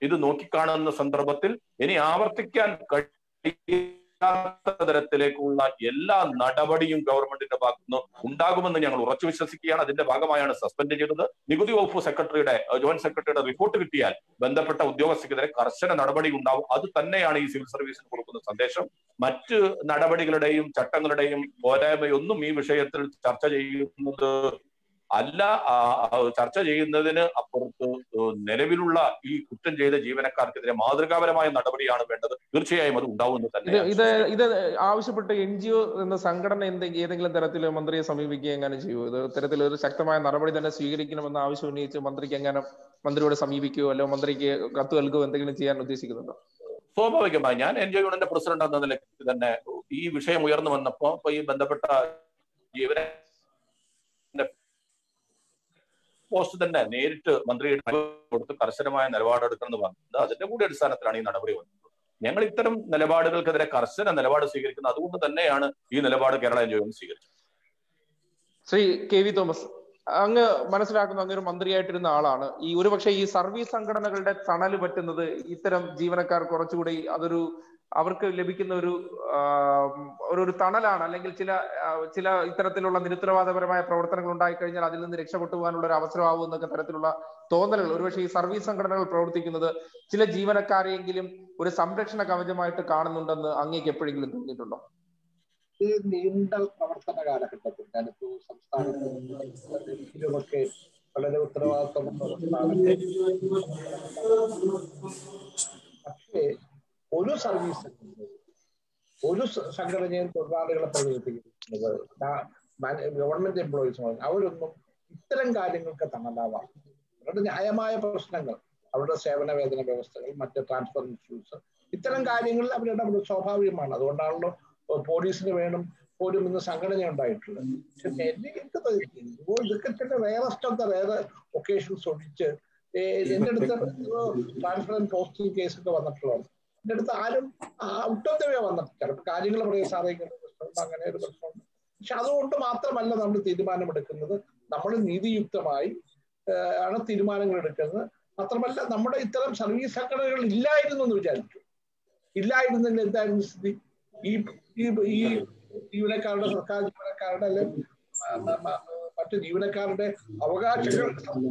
ഇത് നോക്കിക്കാണുന്ന സന്ദർഭത്തിൽ ഇനി ആവർത്തിക്കാൻ കഴിയാത്ത തരത്തിലേക്കുള്ള എല്ലാ നടപടിയും ഗവൺമെന്റിന്റെ ഭാഗത്തുനിന്ന് ഉണ്ടാകുമെന്ന് ഞങ്ങൾ ഉറച്ചു വിശ്വസിക്കുകയാണ്. അതിന്റെ ഭാഗമായാണ് സസ്പെൻഡ് ചെയ്തത്. നികുതി വകുപ്പ് സെക്രട്ടറിയുടെ ജോയിന്റ് സെക്രട്ടറിയുടെ റിപ്പോർട്ട് കിട്ടിയാൽ ബന്ധപ്പെട്ട ഉദ്യോഗസ്ഥർക്കെതിരെ കർശന നടപടി ഉണ്ടാവും. അത് തന്നെയാണ് ഈ സിവിൽ സർവീസിന് കൊടുക്കുന്ന സന്ദേശം. മറ്റ് നടപടികളുടെയും ചട്ടങ്ങളുടെയും പോരായ്മയൊന്നും ഈ വിഷയത്തിൽ ചർച്ച ചെയ്യുന്നത് അല്ല. ചർച്ച ചെയ്യുന്നതിന് അപ്പുറത്ത് നിലവിലുള്ള ഈ കുറ്റം ചെയ്ത ജീവനക്കാർക്കെതിരെ മാതൃകാപരമായ നടപടിയാണ് വേണ്ടത്. തീർച്ചയായും അത് ഉണ്ടാവുമെന്ന് തന്നെ. ഇത് ഇത് ആവശ്യപ്പെട്ട് എൻ ജി ഒ എന്ന സംഘടന എന്തെങ്കിലും ഏതെങ്കിലും തരത്തിൽ മന്ത്രിയെ സമീപിക്കുക എങ്ങനെ ചെയ്യുമോ? ഇത് ഇത്തരത്തിലൊരു ശക്തമായ നടപടി തന്നെ സ്വീകരിക്കണമെന്ന് ആവശ്യം ഉന്നയിച്ച് മന്ത്രിക്ക് എങ്ങനെ മന്ത്രിയോട് സമീപിക്കുകയോ അല്ലോ മന്ത്രിക്ക് കത്ത് നൽകുകയോ എന്തെങ്കിലും ചെയ്യാൻ ഉദ്ദേശിക്കുന്നുണ്ടോ? സ്വാഭാവികമായി ഞാൻ എൻ ജി ഒ യൂണിയന്റെ പ്രസിഡന്റ് എന്ന നിലയ്ക്ക് തന്നെ ഈ വിഷയം ഉയർന്നു വന്നപ്പോ ഈ ബന്ധപ്പെട്ട ജീവന പോസ്റ്റ് തന്നെ നേരിട്ട് മന്ത്രിയുടെ കൊടുത്ത് കർശനമായ നിലപാടെടുക്കണമെന്ന് പറഞ്ഞത് അതിന്റെ കൂടി അടിസ്ഥാനത്തിലാണ് ഈ നടപടി വന്നത്. ഞങ്ങൾ ഇത്തരം നിലപാടുകൾക്കെതിരെ കർശന നിലപാട് സ്വീകരിക്കുന്നത് അതുകൊണ്ട് തന്നെയാണ് ഈ നിലപാട് കേരള എൻ ജി ഒ സ്വീകരിച്ചത്. ശ്രീ കെ വി തോമസ്, അങ്ങ് മനസ്സിലാക്കുന്ന അങ്ങ് ഒരു മന്ത്രിയായിട്ടിരുന്ന ആളാണ്. ഈ ഒരുപക്ഷെ ഈ സർവീസ് സംഘടനകളുടെ തണല് പറ്റുന്നത് ഇത്തരം ജീവനക്കാർ കുറച്ചുകൂടി അതൊരു അവർക്ക് ലഭിക്കുന്ന ഒരു ഒരു തണലാണ്, അല്ലെങ്കിൽ ചില ചില ഇത്തരത്തിലുള്ള നിരുത്തരവാദപരമായ പ്രവർത്തനങ്ങൾ ഉണ്ടായിക്കഴിഞ്ഞാൽ അതിൽ നിന്ന് രക്ഷപ്പെട്ടു പോകാനുള്ള ഒരു അവസരമാവും എന്നൊക്കെ തരത്തിലുള്ള തോന്നലുകൾ ഒരുപക്ഷെ ഈ സർവീസ് സംഘടനകൾ പ്രവർത്തിക്കുന്നത് ചില ജീവനക്കാരെയെങ്കിലും ഒരു സംരക്ഷണ കവചമായിട്ട് കാണുന്നുണ്ടെന്ന് അങ്ങേക്ക് എപ്പോഴെങ്കിലും തോന്നിയിട്ടുണ്ടോ? ഈ നീണ്ട പ്രവർത്തന കാലഘട്ടത്തിൽ ഞാനിപ്പോ സംസ്ഥാനത്തൊക്കെ വളരെ ഉത്തരവാദിത്വമുള്ള പക്ഷേ ഒരു സർവീസ് ഒരു സംഘടനയും തൊഴിലാളികളെ പ്രചരിപ്പിക്കുന്നത് ഗവൺമെന്റ് എംപ്ലോയീസ് അവരൊന്നും ഇത്തരം കാര്യങ്ങൾക്ക് തണലാവാം. അവരുടെ ന്യായമായ പ്രശ്നങ്ങൾ, അവരുടെ സേവന വേതന വ്യവസ്ഥകൾ, മറ്റ് ട്രാൻസ്ഫർ ഇഷ്യൂസ്, ഇത്തരം കാര്യങ്ങളിൽ അവരുടെ സ്വാഭാവികമാണ്. അതുകൊണ്ടാണല്ലോ പോലീസിന് വേണം പോലും ഇന്ന് സംഘടന ഉണ്ടായിട്ടുള്ളത്. പക്ഷെ ഇതൊക്കെ തന്നെ rarest of the rare occasions ഒഴിച്ച് എന്റെ അടുത്ത് ട്രാൻസ്ഫർ ആൻഡ് പോസ്റ്റിംഗ് കേസൊക്കെ വന്നിട്ടുള്ളത് എന്റെ അടുത്ത് ആരും ഔട്ട് ഓഫ് ദ വേ വന്നിട്ട് ചിലപ്പോൾ കാര്യങ്ങൾ പറയും സാറേ പ്രശ്നമുണ്ട്, അങ്ങനെ ഒരു പ്രശ്നമുണ്ട്. പക്ഷെ അതുകൊണ്ട് മാത്രമല്ല നമ്മൾ തീരുമാനമെടുക്കുന്നത്. നമ്മൾ നീതിയുക്തമായി ആണ് തീരുമാനങ്ങൾ എടുക്കുന്നത്. മാത്രമല്ല നമ്മുടെ ഇത്തരം സർവീസ് സംഘടനകൾ ഇല്ലായിരുന്നു എന്ന് വിചാരിച്ചു. ഇല്ലായിരുന്നെങ്കിൽ എന്തായിരുന്നു സ്ഥിതി? ഈ ഈ ജീവനക്കാരുടെ, സർക്കാർ ജീവനക്കാരുടെ അല്ലെ മറ്റു ജീവനക്കാരുടെ അവകാശങ്ങൾ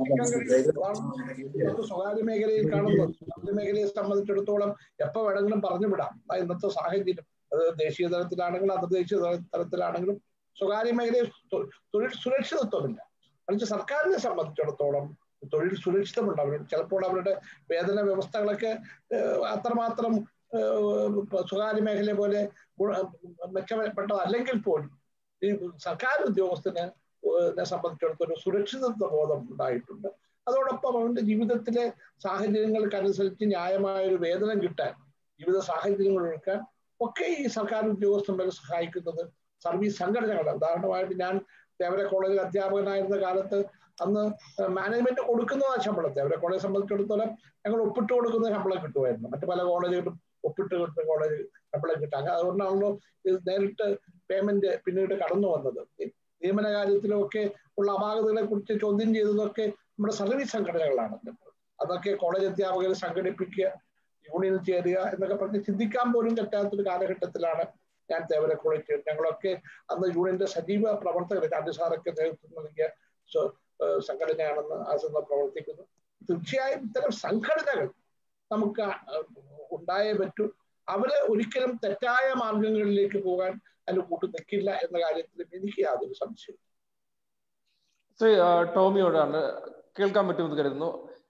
സ്വകാര്യ മേഖലയിൽ കാണുന്നത്. സ്വകാര്യ മേഖലയെ സംബന്ധിച്ചിടത്തോളം എപ്പോ വേണമെങ്കിലും പറഞ്ഞു വിടാം. ഇന്നത്തെ സാഹചര്യം അത് ദേശീയ തലത്തിലാണെങ്കിലും അന്തർദേശീയ തലത്തിലാണെങ്കിലും സ്വകാര്യ മേഖലയിൽ തൊഴിൽ സുരക്ഷിതത്വമില്ല. മറിച്ച് സർക്കാരിനെ സംബന്ധിച്ചിടത്തോളം തൊഴിൽ സുരക്ഷിതമുണ്ട്. അവർ ചിലപ്പോൾ അവരുടെ വേതന വ്യവസ്ഥകളൊക്കെ അത്രമാത്രം സ്വകാര്യ മേഖല പോലെ മെച്ചപ്പെട്ടതല്ലെങ്കിൽ പോലും ഈ സർക്കാർ ഉദ്യോഗസ്ഥന് സംബന്ധിച്ചിടത്തോളം സുരക്ഷിതത്വ ബോധം ഉണ്ടായിട്ടുണ്ട്. അതോടൊപ്പം അവന്റെ ജീവിതത്തിലെ സാഹചര്യങ്ങൾക്കനുസരിച്ച് ന്യായമായ ഒരു വേതനം കിട്ടാൻ, ജീവിത സാഹചര്യങ്ങൾ ഒരുക്കാൻ ഒക്കെ ഈ സർക്കാർ ഉദ്യോഗസ്ഥന്മാരെ സഹായിക്കുന്നത് സർവീസ് സംഘടനകളാണ്. ഉദാഹരണമായിട്ട് ഞാൻ തേവര കോളേജിൽ അധ്യാപകനായിരുന്ന കാലത്ത് അന്ന് മാനേജ്മെന്റ് കൊടുക്കുന്ന ശമ്പളം തേവര കോളേജ് സംബന്ധിച്ചിടത്തോളം ഞങ്ങൾ ഒപ്പിട്ട് കൊടുക്കുന്ന ശമ്പളം കിട്ടുമായിരുന്നു. മറ്റു പല കോളേജുകളും ഒപ്പിട്ട് കിട്ടുന്ന കോളേജ് ശമ്പളം കിട്ടാൻ. അതുകൊണ്ടാണല്ലോ ഇത് നേരിട്ട് പേയ്മെന്റ് പിന്നീട് കടന്നു വന്നത്. നിയമന കാര്യത്തിലൊക്കെ ഉള്ള അപാകതകളെ കുറിച്ച് ചോദ്യം ചെയ്തതൊക്കെ നമ്മുടെ സർവീസ് സംഘടനകളാണ്. അതൊക്കെ കോളേജ് അധ്യാപകരെ സംഘടിപ്പിക്കുക, യൂണിയനിൽ ചേരുക എന്നൊക്കെ പറഞ്ഞ് ചിന്തിക്കാൻ പോലും പറ്റാത്തൊരു കാലഘട്ടത്തിലാണ് ഞാൻ തേവര കോളേജ്. ഞങ്ങളൊക്കെ അന്ന് യൂണിയന്റെ സജീവ പ്രവർത്തകർ, ചാണ്ടി സാറൊക്കെ നേതൃത്വം നൽകിയ സംഘടനയാണെന്ന് ആ സമയം പ്രവർത്തിക്കുന്നു. തീർച്ചയായും ഇത്തരം സംഘടനകൾ നമുക്ക് ഉണ്ടായേ പറ്റൂ. അവര് ഒരിക്കലും തെറ്റായ മാർഗങ്ങളിലേക്ക് പോകാൻ അതിന് കൂട്ടു നിൽക്കില്ല എന്ന കാര്യത്തിൽ എനിക്ക് യാതൊരു സംശയവും. ശ്രീ ടോമിയോടാണ് കേൾക്കാൻ പറ്റുമെന്ന് കരുതുന്നു.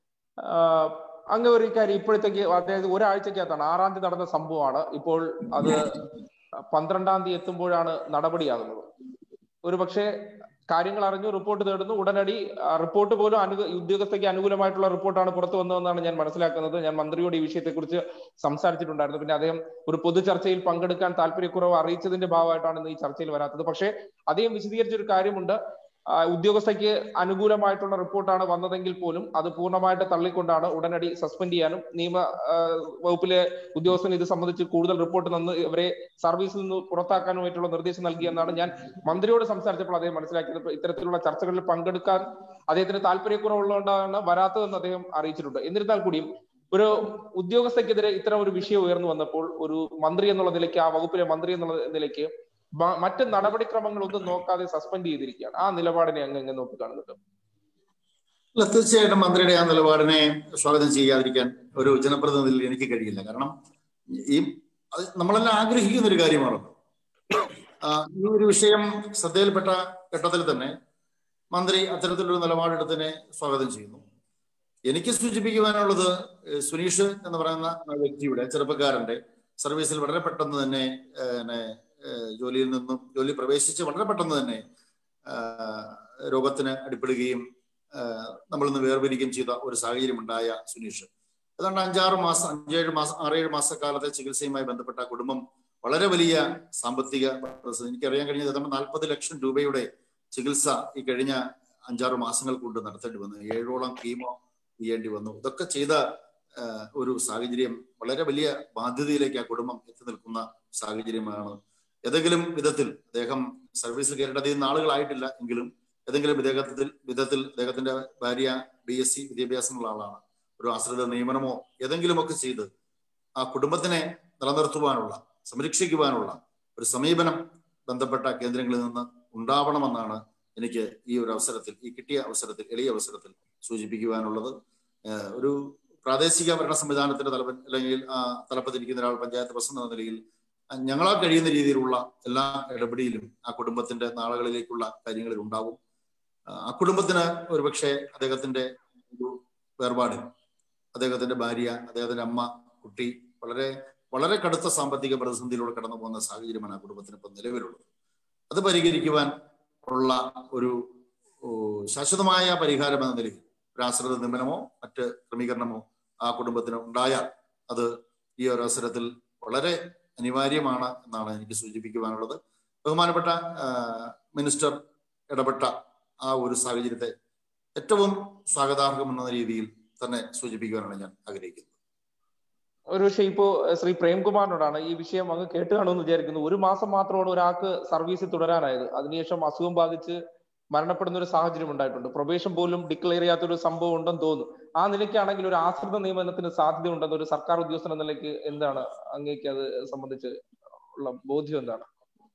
അങ്ങ് ഒരു കാര്യം ഇപ്പോഴത്തേക്ക്, അതായത് ഒരാഴ്ചക്കകത്താണ് ആറാം തീയതി നടന്ന സംഭവമാണ്. ഇപ്പോൾ അത് പന്ത്രണ്ടാം തീയതി എത്തുമ്പോഴാണ് നടപടിയാകുന്നത്. ഒരു പക്ഷേ കാര്യങ്ങൾ അറിഞ്ഞു റിപ്പോർട്ട് തേടുന്നു, ഉടനടി റിപ്പോർട്ട് പോലും അനു ഉദ്യോഗസ്ഥയ്ക്ക് അനുകൂലമായിട്ടുള്ള റിപ്പോർട്ടാണ് പുറത്തു വന്നതെന്നാണ് ഞാൻ മനസ്സിലാക്കുന്നത്. ഞാൻ മന്ത്രിയോട് ഈ വിഷയത്തെക്കുറിച്ച് സംസാരിച്ചിട്ടുണ്ടായിരുന്നു. പിന്നെ അദ്ദേഹം ഒരു പൊതു ചർച്ചയിൽ പങ്കെടുക്കാൻ താല്പര്യക്കുറവ് അറിയിച്ചതിന്റെ ഭാഗമായിട്ടാണ് ഇന്ന് ഈ ചർച്ചയിൽ വരാത്തത്. പക്ഷേ അദ്ദേഹം വിശദീകരിച്ചൊരു കാര്യമുണ്ട്. ഉദ്യോഗസ്ഥയ്ക്ക് അനുകൂലമായിട്ടുള്ള റിപ്പോർട്ടാണ് വന്നതെങ്കിൽ പോലും അത് പൂർണ്ണമായിട്ട് തള്ളിക്കൊണ്ടാണ് ഉടനടി സസ്പെൻഡ് ചെയ്യാനും നിയമ വകുപ്പിലെ ഉദ്യോഗസ്ഥന് ഇത് സംബന്ധിച്ച് കൂടുതൽ റിപ്പോർട്ട് തന്ന് ഇവരെ സർവീസിൽ നിന്ന് പുറത്താക്കാനുമായിട്ടുള്ള നിർദ്ദേശം നൽകിയെന്നാണ് ഞാൻ മന്ത്രിയോട് സംസാരിച്ചപ്പോൾ അദ്ദേഹം മനസ്സിലാക്കിയത്. ഇത്തരത്തിലുള്ള ചർച്ചകളിൽ പങ്കെടുക്കാൻ അദ്ദേഹത്തിന് താല്പര്യക്കുറവുള്ളതുകൊണ്ടാണ് വരാത്തതെന്ന് അദ്ദേഹം അറിയിച്ചിട്ടുണ്ട്. എന്നിരുന്നാൽ കൂടിയും ഒരു ഉദ്യോഗസ്ഥക്കെതിരെ ഇത്തരം ഒരു വിഷയം ഉയർന്നു വന്നപ്പോൾ ഒരു മന്ത്രി എന്നുള്ള നിലയ്ക്ക്, ആ വകുപ്പിലെ മന്ത്രി എന്നുള്ള നിലയ്ക്ക് മറ്റ് നടപടിക്രമങ്ങളൊന്നും നോക്കാതെ സസ്പെൻഡ് ചെയ്തിരിക്കുകയാണ്. ആ നിലപാടിനെ അങ്ങ് എങ്ങനെ നോക്കിക്കാണുന്നുണ്ട്? അല്ല, തീർച്ചയായിട്ടും മന്ത്രിയുടെ ആ നിലപാടിനെ സ്വാഗതം ചെയ്യാതിരിക്കാൻ ഒരു ജനപ്രതിനിധിയിൽ എനിക്ക് കഴിയില്ല. കാരണം ഈ നമ്മളെല്ലാം ആഗ്രഹിക്കുന്ന ഒരു കാര്യമാണല്ലോ. ഈ ഒരു വിഷയം ശ്രദ്ധയിൽപ്പെട്ട ഘട്ടത്തിൽ തന്നെ മന്ത്രി അത്തരത്തിലൊരു നിലപാടെടുത്തതിനെ സ്വാഗതം ചെയ്യുന്നു. എനിക്ക് സൂചിപ്പിക്കുവാനുള്ളത്, സുനീഷ് എന്ന് പറയുന്ന വ്യക്തിയുടെ, ചെറുപ്പക്കാരന്റെ സർവീസിൽ വളരെ പെട്ടെന്ന് തന്നെ ജോലിയിൽ നിന്നും ജോലി പ്രവേശിച്ച് വളരെ പെട്ടെന്ന് തന്നെ രോഗത്തിന് അടിപ്പെടുകയും നമ്മളിൽ നിന്ന് വേർപിരിക്കുകയും ചെയ്ത ഒരു സാഹചര്യം ഉണ്ടായ സുനീഷ് ഏതാണ്ട് അഞ്ചാറ് മാസം അഞ്ചേഴ് മാസം ആറേഴ് മാസക്കാലത്തെ ചികിത്സയുമായി ബന്ധപ്പെട്ട കുടുംബം വളരെ വലിയ സാമ്പത്തിക പ്രതിസന്ധി, എനിക്കറിയാൻ കഴിഞ്ഞത് ഏതാണ്ട് നാൽപ്പത് ലക്ഷം രൂപയുടെ ചികിത്സ ഈ കഴിഞ്ഞ അഞ്ചാറ് മാസങ്ങൾ കൊണ്ട് നടത്തേണ്ടി വന്നു. ഏഴോളം കീമോ ചെയ്യേണ്ടി വന്നു. ഇതൊക്കെ ചെയ്ത ഒരു സാഹചര്യം, വളരെ വലിയ ബാധ്യതയിലേക്ക് ആ കുടുംബം എത്തി നിൽക്കുന്ന സാഹചര്യമാണ്. ഏതെങ്കിലും വിധത്തിൽ അദ്ദേഹം സർവീസിൽ കയറേണ്ടത് നാളുകളായിട്ടില്ല എങ്കിലും ഏതെങ്കിലും വിധത്തിൽ വിധത്തിൽ അദ്ദേഹത്തിന്റെ ഭാര്യ ബി എസ് സി വിദ്യാഭ്യാസമുള്ള ആളാണ്. ഒരു ആശ്രിത നിയമനമോ ഏതെങ്കിലുമൊക്കെ ചെയ്ത് ആ കുടുംബത്തിനെ നിലനിർത്തുവാനുള്ള, സംരക്ഷിക്കുവാനുള്ള ഒരു സമീപനം ബന്ധപ്പെട്ട കേന്ദ്രങ്ങളിൽ നിന്ന് ഉണ്ടാവണമെന്നാണ് എനിക്ക് ഈ ഒരു അവസരത്തിൽ, ഈ കിട്ടിയ അവസരത്തിൽ, എളിയ അവസരത്തിൽ സൂചിപ്പിക്കുവാനുള്ളത്. ഒരു പ്രാദേശിക ഭരണ സംവിധാനത്തിന്റെ തലപ്പ അല്ലെങ്കിൽ ആ തലപ്പത്തിരിക്കുന്ന ഒരാൾ, പഞ്ചായത്ത് പ്രസിഡന്റ് എന്ന നിലയിൽ ഞങ്ങളാൽ കഴിയുന്ന രീതിയിലുള്ള എല്ലാ ഇടപെടലും ആ കുടുംബത്തിന്റെ നാളുകളിലേക്കുള്ള കാര്യങ്ങളിൽ ഉണ്ടാവും. ആ കുടുംബത്തിന് ഒരുപക്ഷെ അദ്ദേഹത്തിന്റെ ഒരു വേർപാടിൽ അദ്ദേഹത്തിന്റെ ഭാര്യ, അദ്ദേഹത്തിന്റെ അമ്മ, കുട്ടി വളരെ വളരെ കടുത്ത സാമ്പത്തിക പ്രതിസന്ധിയിലൂടെ കടന്നു പോകുന്ന സാഹചര്യമാണ് ആ കുടുംബത്തിന് ഇപ്പം നിലവിലുള്ളത്. അത് പരിഹരിക്കുവാൻ ഉള്ള ഒരു ശാശ്വതമായ പരിഹാരം എന്ന നിലയിൽ ഒരു ആശ്രിത നിയമനമോ മറ്റ് ക്രമീകരണമോ ആ കുടുംബത്തിന് ഉണ്ടായാൽ അത് ഈ ഒരു അവസരത്തിൽ വളരെ അനിവാര്യമാണ് എന്നാണ് എനിക്ക് സൂചിപ്പിക്കുവാനുള്ളത്. ബഹുമാനപ്പെട്ട മിനിസ്റ്റർ ഇടപെട്ട ആ ഒരു സാഹചര്യത്തെ ഏറ്റവും സ്വാഗതാർഹം എന്ന രീതിയിൽ തന്നെ സൂചിപ്പിക്കുവാനാണ് ഞാൻ ആഗ്രഹിക്കുന്നത്. ഒരു പക്ഷേ ഇപ്പോ ശ്രീ പ്രേംകുമാറിനോടാണ് ഈ വിഷയം അങ്ങ് കേട്ട് കാണുമെന്ന് വിചാരിക്കുന്നു. ഒരു മാസം മാത്രമാണ് ഒരാൾക്ക് സർവീസിൽ തുടരാനായത്. അതിനുശേഷം അസുഖം ബാധിച്ച് മരണപ്പെടുന്ന ഒരു സാഹചര്യം ഉണ്ടായിട്ടുണ്ട്. പ്രൊബേഷൻ പോലും ഡിക്ലെയർ ചെയ്യാത്തൊരു സംഭവം ഉണ്ടെന്ന് തോന്നുന്നു. ആ നിലയ്ക്കാണെങ്കിൽ ഒരു ആശ്രിത നിയമനത്തിന് സാധ്യത ഉണ്ടെന്ന് ഒരു സർക്കാർ ഉദ്യോഗസ്ഥൻ എന്ന നിലയ്ക്ക് എന്താണ് അങ്ങേക്ക് അത് സംബന്ധിച്ച് ഉള്ള ബോധ്യം എന്താണ്?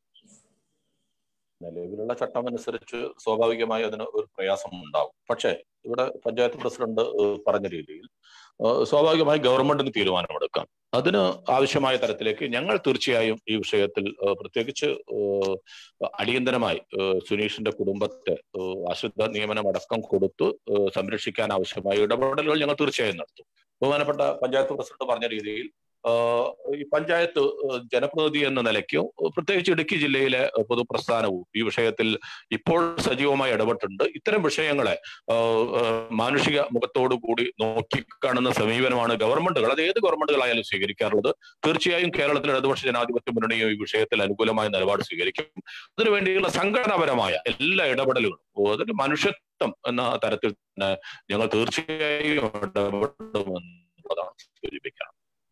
നിലവിലുള്ള ചട്ടം അനുസരിച്ച് സ്വാഭാവികമായി അതിന് ഒരു പ്രയാസം ഉണ്ടാവും. പക്ഷേ ഇവിടെ പഞ്ചായത്ത് പ്രസിഡന്റ് പറഞ്ഞ രീതിയിൽ സ്വാഭാവികമായി ഗവൺമെന്റിന് തീരുമാനമെടുക്കാം. അതിന് ആവശ്യമായ തരത്തിലേക്ക് ഞങ്ങൾ തീർച്ചയായും ഈ വിഷയത്തിൽ പ്രത്യേകിച്ച് അടിയന്തരമായി സുനീഷിന്റെ കുടുംബത്തെ ആശ്രിത നിയമനം അടക്കം കൊടുത്ത് സംരക്ഷിക്കാൻ ആവശ്യമായ ഇടപെടലുകൾ ഞങ്ങൾ തീർച്ചയായും നടത്തും. ബഹുമാനപ്പെട്ട പഞ്ചായത്ത് പ്രസിഡന്റ് പറഞ്ഞ രീതിയിൽ ഈ പഞ്ചായത്ത് ജനപ്രതിനിധി എന്ന നിലയ്ക്കും പ്രത്യേകിച്ച് ഇടുക്കി ജില്ലയിലെ പൊതുപ്രസ്ഥാനവും ഈ വിഷയത്തിൽ ഇപ്പോൾ സജീവമായി ഇടപെട്ടിട്ടുണ്ട്. ഇത്തരം വിഷയങ്ങളെ മാനുഷിക മുഖത്തോടു കൂടി നോക്കിക്കാണുന്ന സമീപനമാണ് ഗവൺമെന്റുകൾ, അത് ഏത് ഗവൺമെന്റുകളായാലും സ്വീകരിക്കാറുള്ളത്. തീർച്ചയായും കേരളത്തിലെ ഇടതുപക്ഷ ജനാധിപത്യ മുന്നണിയും ഈ വിഷയത്തിൽ അനുകൂലമായ നിലപാട് സ്വീകരിക്കും. അതിനുവേണ്ടിയുള്ള സംഘടനാപരമായ എല്ലാ ഇടപെടലുകളും അതിന് മനുഷ്യത്വം എന്ന തരത്തിൽ തന്നെ ഞങ്ങൾ തീർച്ചയായും ഇടപെടുമെന്നുള്ളതാണ് സൂചിപ്പിക്കുന്നത്.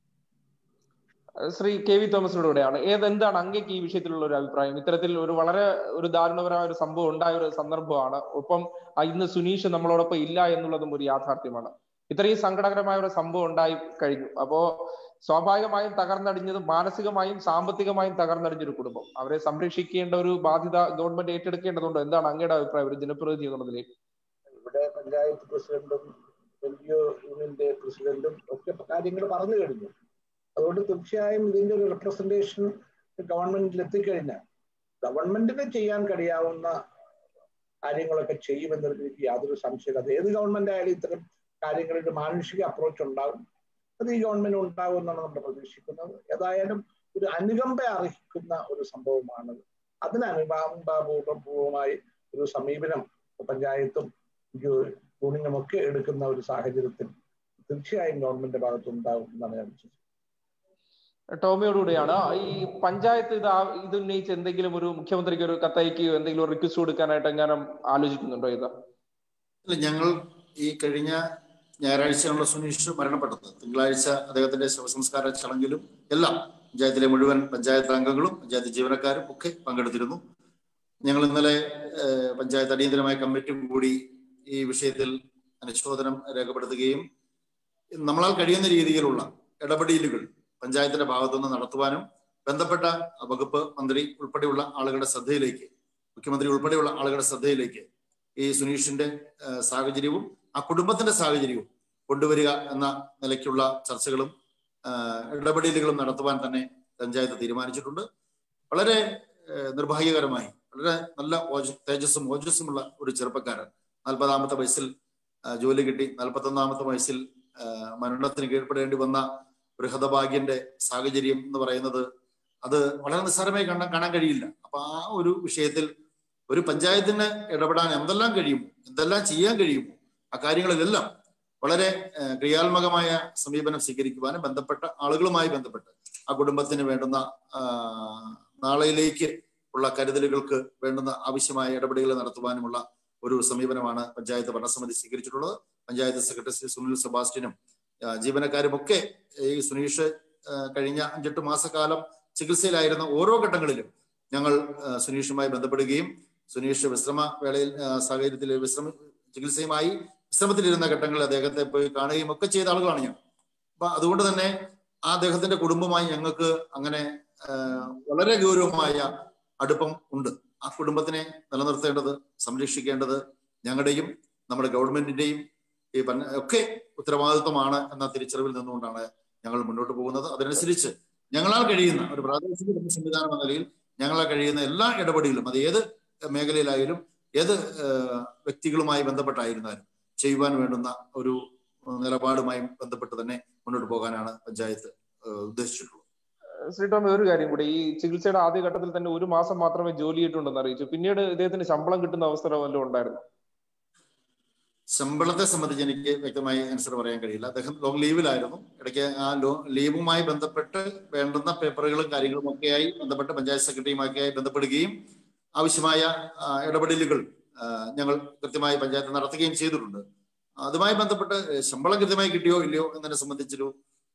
ശ്രീ കെ വി തോമസിനോടെയാണ് ഏതെന്താണ് അങ്ങേക്ക് ഈ വിഷയത്തിലുള്ള ഒരു അഭിപ്രായം? ഇത്തരത്തിൽ ഒരു വളരെ ഒരു ദാരുണപരമായ ഒരു സംഭവം ഉണ്ടായ ഒരു സന്ദർഭമാണ്. ഒപ്പം ഇന്ന് സുനീഷ് നമ്മളോടൊപ്പം ഇല്ല എന്നുള്ളതും ഒരു യാഥാർത്ഥ്യമാണ്. ഇത്രയും സങ്കടകരമായ ഒരു സംഭവം ഉണ്ടായി കഴിഞ്ഞു. അപ്പോ സ്വാഭാവികമായും തകർന്നടിഞ്ഞതും മാനസികമായും സാമ്പത്തികമായും തകർന്നടിഞ്ഞൊരു കുടുംബം, അവരെ സംരക്ഷിക്കേണ്ട ഒരു ബാധ്യത ഗവൺമെന്റ് ഏറ്റെടുക്കേണ്ടതുണ്ടോ? എന്താണ് അങ്ങയുടെ അഭിപ്രായം ഒരു ജനപ്രതിനിധി എന്നുള്ളതിലേക്ക്? ഇവിടെ പഞ്ചായത്ത് പ്രസിഡന്റും എൻ ജി ഒ യൂണിയന്റെ പ്രസിഡന്റും ഒക്കെ കാര്യങ്ങൾ പറഞ്ഞു കഴിഞ്ഞു. അതുകൊണ്ട് തീർച്ചയായും ഇതിന്റെ ഒരു റെപ്രസെന്റേഷൻ ഗവൺമെന്റിൽ എത്തിക്കഴിഞ്ഞാൽ ഗവൺമെന്റിന് ചെയ്യാൻ കഴിയാവുന്ന കാര്യങ്ങളൊക്കെ ചെയ്യുമെന്നതിൽ എനിക്ക് യാതൊരു സംശയമില്ല. അത് ഏത് ഗവൺമെന്റ് ആയാലും ഇത്തരം കാര്യങ്ങളിൽ മാനുഷിക അപ്രോച്ച് ഉണ്ടാകും. അത് ഈ ഗവൺമെന്റ് ഉണ്ടാകും എന്നാണ് നമ്മൾ പ്രതീക്ഷിക്കുന്നത്. ഏതായാലും ഒരു അനുകമ്പ അർഹിക്കുന്ന ഒരു സംഭവമാണ്. അതിന് അനുകമ്പാപൂർവമായി ഒരു സമീപനം പഞ്ചായത്തും യൂണിയനും ഒക്കെ എടുക്കുന്ന ഒരു സാഹചര്യത്തിൽ തീർച്ചയായും ഗവൺമെന്റിന്റെ ഭാഗത്തുണ്ടാകും എന്നാണ് ഞാൻ വിശ്വസിക്കുന്നത്. ടോമിയോടുകൂടിയാണ് ഈ പഞ്ചായത്ത് ഇത് ഇത് ഉന്നയിച്ച് എന്തെങ്കിലും ഒരു മുഖ്യമന്ത്രിക്ക് ഒരു കത്തയക്കുകയോ എന്തെങ്കിലും ഒരു റിക്വസ്റ്റ് കൊടുക്കാനായിട്ട് എങ്ങാനും ആലോചിക്കുന്നുണ്ടോ? ഇത് അല്ല, ഞങ്ങൾ ഈ കഴിഞ്ഞ ഞായറാഴ്ചയാണല്ലോ സുനീഷ് മരണപ്പെട്ടത്. തിങ്കളാഴ്ച അദ്ദേഹത്തിന്റെ ശവസംസ്കാര ചടങ്ങിലും എല്ലാം പഞ്ചായത്തിലെ മുഴുവൻ പഞ്ചായത്ത് അംഗങ്ങളും പഞ്ചായത്ത് ജീവനക്കാരും ഒക്കെ പങ്കെടുത്തിരുന്നു. ഞങ്ങൾ ഇന്നലെ പഞ്ചായത്ത് അടിയന്തരമായ കമ്മിറ്റി കൂടി ഈ വിഷയത്തിൽ അനുശോചനം രേഖപ്പെടുത്തുകയും നമ്മളാൽ കഴിയുന്ന രീതിയിലുള്ള ഇടപെടലുകൾ പഞ്ചായത്തിന്റെ ഭാഗത്തുനിന്ന് നടത്തുവാനും ബന്ധപ്പെട്ട വകുപ്പ് മന്ത്രി ഉൾപ്പെടെയുള്ള ആളുകളുടെ ശ്രദ്ധയിലേക്ക്, മുഖ്യമന്ത്രി ഉൾപ്പെടെയുള്ള ആളുകളുടെ ശ്രദ്ധയിലേക്ക് ഈ സുനീഷിന്റെ സാഹചര്യവും ആ കുടുംബത്തിന്റെ സാഹചര്യവും കൊണ്ടുവരിക എന്ന നിലയ്ക്കുള്ള ചർച്ചകളും ഇടപെടലുകളും നടത്തുവാൻ തന്നെ പഞ്ചായത്ത് തീരുമാനിച്ചിട്ടുണ്ട്. വളരെ നിർഭാഗ്യകരമായി വളരെ നല്ല തേജസ്സും ഓജസ്സുമുള്ള ഒരു ചെറുപ്പക്കാരൻ നാൽപ്പതാമത്തെ വയസ്സിൽ ജോലി കിട്ടി, നാൽപ്പത്തി ഒന്നാമത്തെ വയസ്സിൽ മരണത്തിന് കീഴ്പ്പെടേണ്ടി വന്ന ഒരു ഹതഭാഗ്യന്റെ സാഹചര്യം എന്ന് പറയുന്നത് അത് വളരെ നിസ്സാരമായി കാണാൻ കാണാൻ കഴിയില്ല. അപ്പൊ ആ ഒരു വിഷയത്തിൽ ഒരു പഞ്ചായത്തിന് ഇടപെടാൻ എന്തെല്ലാം കഴിയുമോ, എന്തെല്ലാം ചെയ്യാൻ കഴിയുമോ ആ കാര്യങ്ങളിലെല്ലാം വളരെ ക്രിയാത്മകമായ സമീപനം സ്വീകരിക്കുവാനും ബന്ധപ്പെട്ട ആളുകളുമായി ബന്ധപ്പെട്ട് ആ കുടുംബത്തിന് വേണ്ടുന്ന നാളെയിലേക്ക് ഉള്ള കരുതലുകൾക്ക് വേണ്ടുന്ന ആവശ്യമായ ഇടപെടലുകൾ നടത്തുവാനുമുള്ള ഒരു സമീപനമാണ് പഞ്ചായത്ത് ഭരണസമിതി സ്വീകരിച്ചിട്ടുള്ളത്. പഞ്ചായത്ത് സെക്രട്ടറി സുനിൽ സെബാസ്റ്റ്യനും ജീവനക്കാരും ഒക്കെ ഈ സുനീഷ് കഴിഞ്ഞ അഞ്ചെട്ട് മാസക്കാലം ചികിത്സയിലായിരുന്ന ഓരോ ഘട്ടങ്ങളിലും ഞങ്ങൾ സുനീഷുമായി ബന്ധപ്പെടുകയും സുനീഷ് വിശ്രമ വേളയിൽ സാഹചര്യത്തിൽ വിശ്രമ ചികിത്സയുമായി വിശ്രമത്തിലിരുന്ന ഘട്ടങ്ങളിൽ അദ്ദേഹത്തെ പോയി കാണുകയും ഒക്കെ ചെയ്ത ആളുകളാണ് ഞാൻ. അപ്പൊ അതുകൊണ്ട് തന്നെ ആ അദ്ദേഹത്തിന്റെ കുടുംബമായി ഞങ്ങൾക്ക് അങ്ങനെ വളരെ ഗൗരവമായ അടുപ്പം ഉണ്ട്. ആ കുടുംബത്തിനെ നിലനിർത്തേണ്ടത്, സംരക്ഷിക്കേണ്ടത് ഞങ്ങളുടെയും നമ്മുടെ ഗവൺമെന്റിന്റെയും ഈ ഒക്കെ ഉത്തരവാദിത്വമാണ് എന്ന തിരിച്ചറിവിൽ നിന്നുകൊണ്ടാണ് ഞങ്ങൾ മുന്നോട്ട് പോകുന്നത്. അതിനനുസരിച്ച് ഞങ്ങളാൽ കഴിയുന്ന ഒരു പ്രാദേശിക സംവിധാനം എന്ന നിലയിൽ ഞങ്ങളാൽ കഴിയുന്ന എല്ലാ ഇടപെടലുകളും അത് ഏത് മേഖലയിലായാലും ഏത് വ്യക്തികളുമായി ബന്ധപ്പെട്ടായിരുന്നാലും ചെയ്യുവാൻ വേണ്ടുന്ന ഒരു നിലപാടുമായി ബന്ധപ്പെട്ട് തന്നെ മുന്നോട്ട് പോകാനാണ് പഞ്ചായത്ത് ഉദ്ദേശിച്ചിട്ടുള്ളത്. ശ്രീ ടോമി, ഒരു കാര്യം കൂടി, ഈ ചികിത്സയുടെ ആദ്യഘട്ടത്തിൽ തന്നെ ഒരു മാസം മാത്രമേ ജോലി ചെയ്തിട്ടുണ്ടെന്ന് അറിയിച്ചു. പിന്നീട് ഇദ്ദേഹത്തിന് ശമ്പളം കിട്ടുന്ന അവസരം വല്ലതും ഉണ്ടായിരുന്നു? ശമ്പളത്തെ സംബന്ധിച്ച് എനിക്ക് വ്യക്തമായി ആൻസർ പറയാൻ കഴിയില്ല. അദ്ദേഹം ലോങ് ലീവിലായിരുന്നു. ഇടയ്ക്ക് ആ ലോ ലീവുമായി ബന്ധപ്പെട്ട് വേണ്ടുന്ന പേപ്പറുകളും കാര്യങ്ങളും ഒക്കെയായി ബന്ധപ്പെട്ട് പഞ്ചായത്ത് സെക്രട്ടറിയുമൊക്കെയായി ബന്ധപ്പെടുകയും ആവശ്യമായ ഇടപെടലുകൾ ഞങ്ങൾ കൃത്യമായി പഞ്ചായത്ത് നടത്തുകയും ചെയ്തിട്ടുണ്ട്. അതുമായി ബന്ധപ്പെട്ട് ശമ്പളം കൃത്യമായി കിട്ടിയോ ഇല്ലയോ എന്നതിനെ സംബന്ധിച്ചൊരു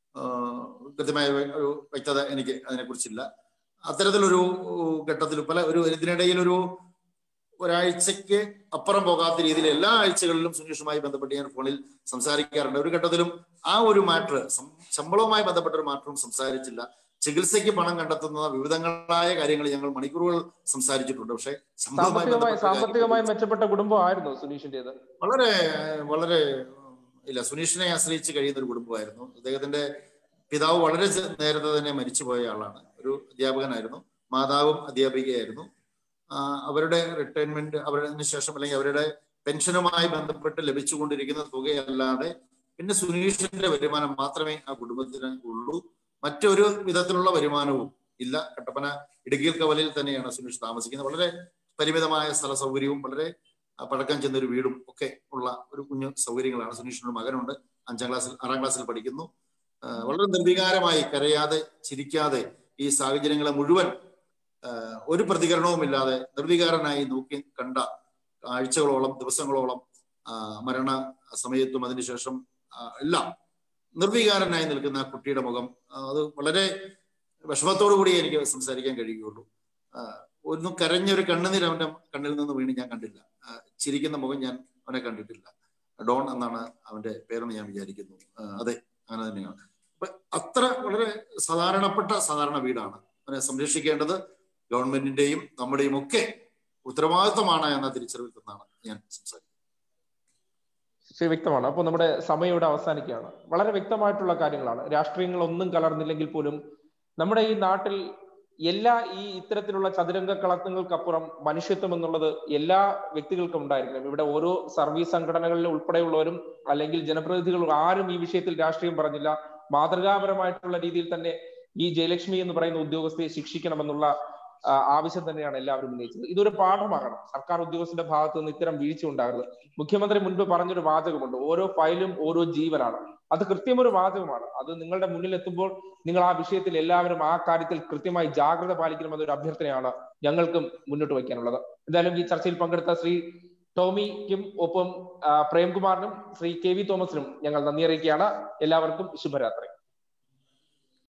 കൃത്യമായ ഒരു വ്യക്തത എനിക്ക് അതിനെക്കുറിച്ചില്ല. അത്തരത്തിലൊരു ഘട്ടത്തിൽ പല ഒരു ഇതിനിടയിൽ ഒരു ഒരാഴ്ചക്ക് അപ്പുറം പോകാത്ത രീതിയിൽ എല്ലാ ആഴ്ചകളിലും സുനീഷുമായി ബന്ധപ്പെട്ട് ഞാൻ ഫോണിൽ സംസാരിക്കാറുണ്ട്. ഒരു ഘട്ടത്തിലും ആ ഒരു മാറ്റർ ശമ്പളവുമായി ബന്ധപ്പെട്ട ഒരു മാറ്ററും സംസാരിച്ചില്ല. ചികിത്സയ്ക്ക് പണം കണ്ടെത്തുന്ന വിവിധങ്ങളായ കാര്യങ്ങൾ ഞങ്ങൾ മണിക്കൂറുകൾ സംസാരിച്ചിട്ടുണ്ട്. പക്ഷെ സാമ്പത്തികമായി മെച്ചപ്പെട്ട കുടുംബമായിരുന്നു സുനീഷിന്റേത്. വളരെ വളരെ ഇല്ല, സുനീഷിനെ ആശ്രയിച്ച് കഴിയുന്ന ഒരു കുടുംബമായിരുന്നു. അദ്ദേഹത്തിന്റെ പിതാവ് വളരെ നേരത്തെ തന്നെ മരിച്ചുപോയ ആളാണ്. ഒരു അധ്യാപകനായിരുന്നു, മാതാവും അധ്യാപികയായിരുന്നു. അവരുടെ റിട്ടയർമെന്റ് അവരുടെ ശേഷം അല്ലെങ്കിൽ അവരുടെ പെൻഷനുമായി ബന്ധപ്പെട്ട് ലഭിച്ചുകൊണ്ടിരിക്കുന്ന തുകയല്ലാതെ പിന്നെ സുനീഷിന്റെ വരുമാനം മാത്രമേ ആ കുടുംബത്തിന് ഉള്ളൂ. മറ്റൊരു വിധത്തിലുള്ള വരുമാനവും ഇല്ല. കട്ടപ്പന ഇടുക്കിയിൽ കവലയിൽ തന്നെയാണ് സുനീഷ് താമസിക്കുന്നത്. വളരെ പരിമിതമായ സ്ഥല സൗകര്യവും വളരെ പഴക്കം ചെന്നൊരു വീടും ഒക്കെ ഉള്ള ഒരു കുഞ്ഞു സൗകര്യങ്ങളാണ്. സുനീഷിനൊരു മകനുണ്ട്, അഞ്ചാം ക്ലാസ്സിൽ ആറാം ക്ലാസ്സിൽ പഠിക്കുന്നു. വളരെ നിർവികാരമായി കരയാതെ ചിരിക്കാതെ ഈ സാഹചര്യങ്ങളെ മുഴുവൻ ഒരു പ്രതികരണവുമില്ലാതെ നിർവികാരനായി നോക്കി കണ്ട ആഴ്ചകളോളം ദിവസങ്ങളോളം മരണ സമയത്തും അതിനുശേഷം എല്ലാം നിർവികാരനായി നിൽക്കുന്ന ആ കുട്ടിയുടെ മുഖം അത് വളരെ വിഷമത്തോടു കൂടി എനിക്ക് സംസാരിക്കാൻ കഴിയുകയുള്ളൂ. ഒന്നും കരഞ്ഞൊരു കണ്ണുനീർ അവന്റെ കണ്ണിൽ നിന്ന് വീണ് ഞാൻ കണ്ടില്ല. ചിരിക്കുന്ന മുഖം ഞാൻ അവനെ കണ്ടിട്ടില്ല. ഡോൺ എന്നാണ് അവന്റെ പേരെന്ന് ഞാൻ വിചാരിക്കുന്നു. അതെ, അങ്ങനെ തന്നെയാണ്. അപ്പൊ അത്ര വളരെ സാധാരണപ്പെട്ട സാധാരണ വീടാണ്. അവനെ സംരക്ഷിക്കേണ്ടത് ഗവൺമെന്റിന്റെയും നമ്മുടെയും ഒക്കെ ഉത്തരവാദിത്വമാണ് എന്ന തിരിച്ചറിവിൽ നിന്നാണ് ഞാൻ സംസാരിക്കുന്നത്. ശരി, വ്യക്തമാണ്. അപ്പോൾ നമ്മുടെ സമയം ഇവിടെ അവസാനിക്കുകയാണ്. വളരെ വ്യക്തമായിട്ടുള്ള കാര്യങ്ങളാണ്. രാഷ്ട്രീയങ്ങളൊന്നും കലർന്നില്ലെങ്കിൽ പോലും നമ്മുടെ ഈ നാട്ടിൽ എല്ലാ ഈ ഇത്തരത്തിലുള്ള ചതുരംഗ കളത്തിങ്ങൾക്കപ്പുറം മനുഷ്യത്വം എന്നുള്ളത് എല്ലാ വ്യക്തികൾക്കും ഉണ്ടായിരിക്കണം. ഇവിടെ ഓരോ സർവീസ് സംഘടനകളിൽ ഉൾപ്പെടെയുള്ളവരും അല്ലെങ്കിൽ ജനപ്രതിനിധികളും ആരും ഈ വിഷയത്തിൽ രാഷ്ട്രീയം പറഞ്ഞില്ല. മാതൃകാപരമായിട്ടുള്ള രീതിയിൽ തന്നെ ഈ ജയലക്ഷ്മി എന്ന് പറയുന്ന ഉദ്യോഗസ്ഥയെ ശിക്ഷിക്കണമെന്നുള്ള ആവശ്യം തന്നെയാണ് എല്ലാവരും ഉന്നയിച്ചത്. ഇതൊരു പാഠമാകണം. സർക്കാർ ഉദ്യോഗസ്ഥന്റെ ഭാഗത്ത് നിന്ന് ഇത്തരം വീഴ്ച ഉണ്ടാകരുത്. മുഖ്യമന്ത്രി മുൻപ് പറഞ്ഞൊരു വാചകമുണ്ട്, ഓരോ ഫയലും ഓരോ ജീവനാണ്. അത് കൃത്യമൊരു വാചകമാണ്. അത് നിങ്ങളുടെ മുന്നിൽ എത്തുമ്പോൾ നിങ്ങൾ ആ വിഷയത്തിൽ എല്ലാവരും ആ കാര്യത്തിൽ കൃത്യമായി ജാഗ്രത പാലിക്കണമെന്നൊരു അഭ്യർത്ഥനയാണ് ഞങ്ങൾക്കും മുന്നോട്ട് വയ്ക്കാനുള്ളത്. എന്തായാലും ഈ ചർച്ചയിൽ പങ്കെടുത്ത ശ്രീ ടോമിക്കും ഒപ്പം പ്രേംകുമാറിനും ശ്രീ കെ വി തോമസിനും ഞങ്ങൾ നന്ദി അറിയിക്കുകയാണ്. എല്ലാവർക്കും ശുഭരാത്രി.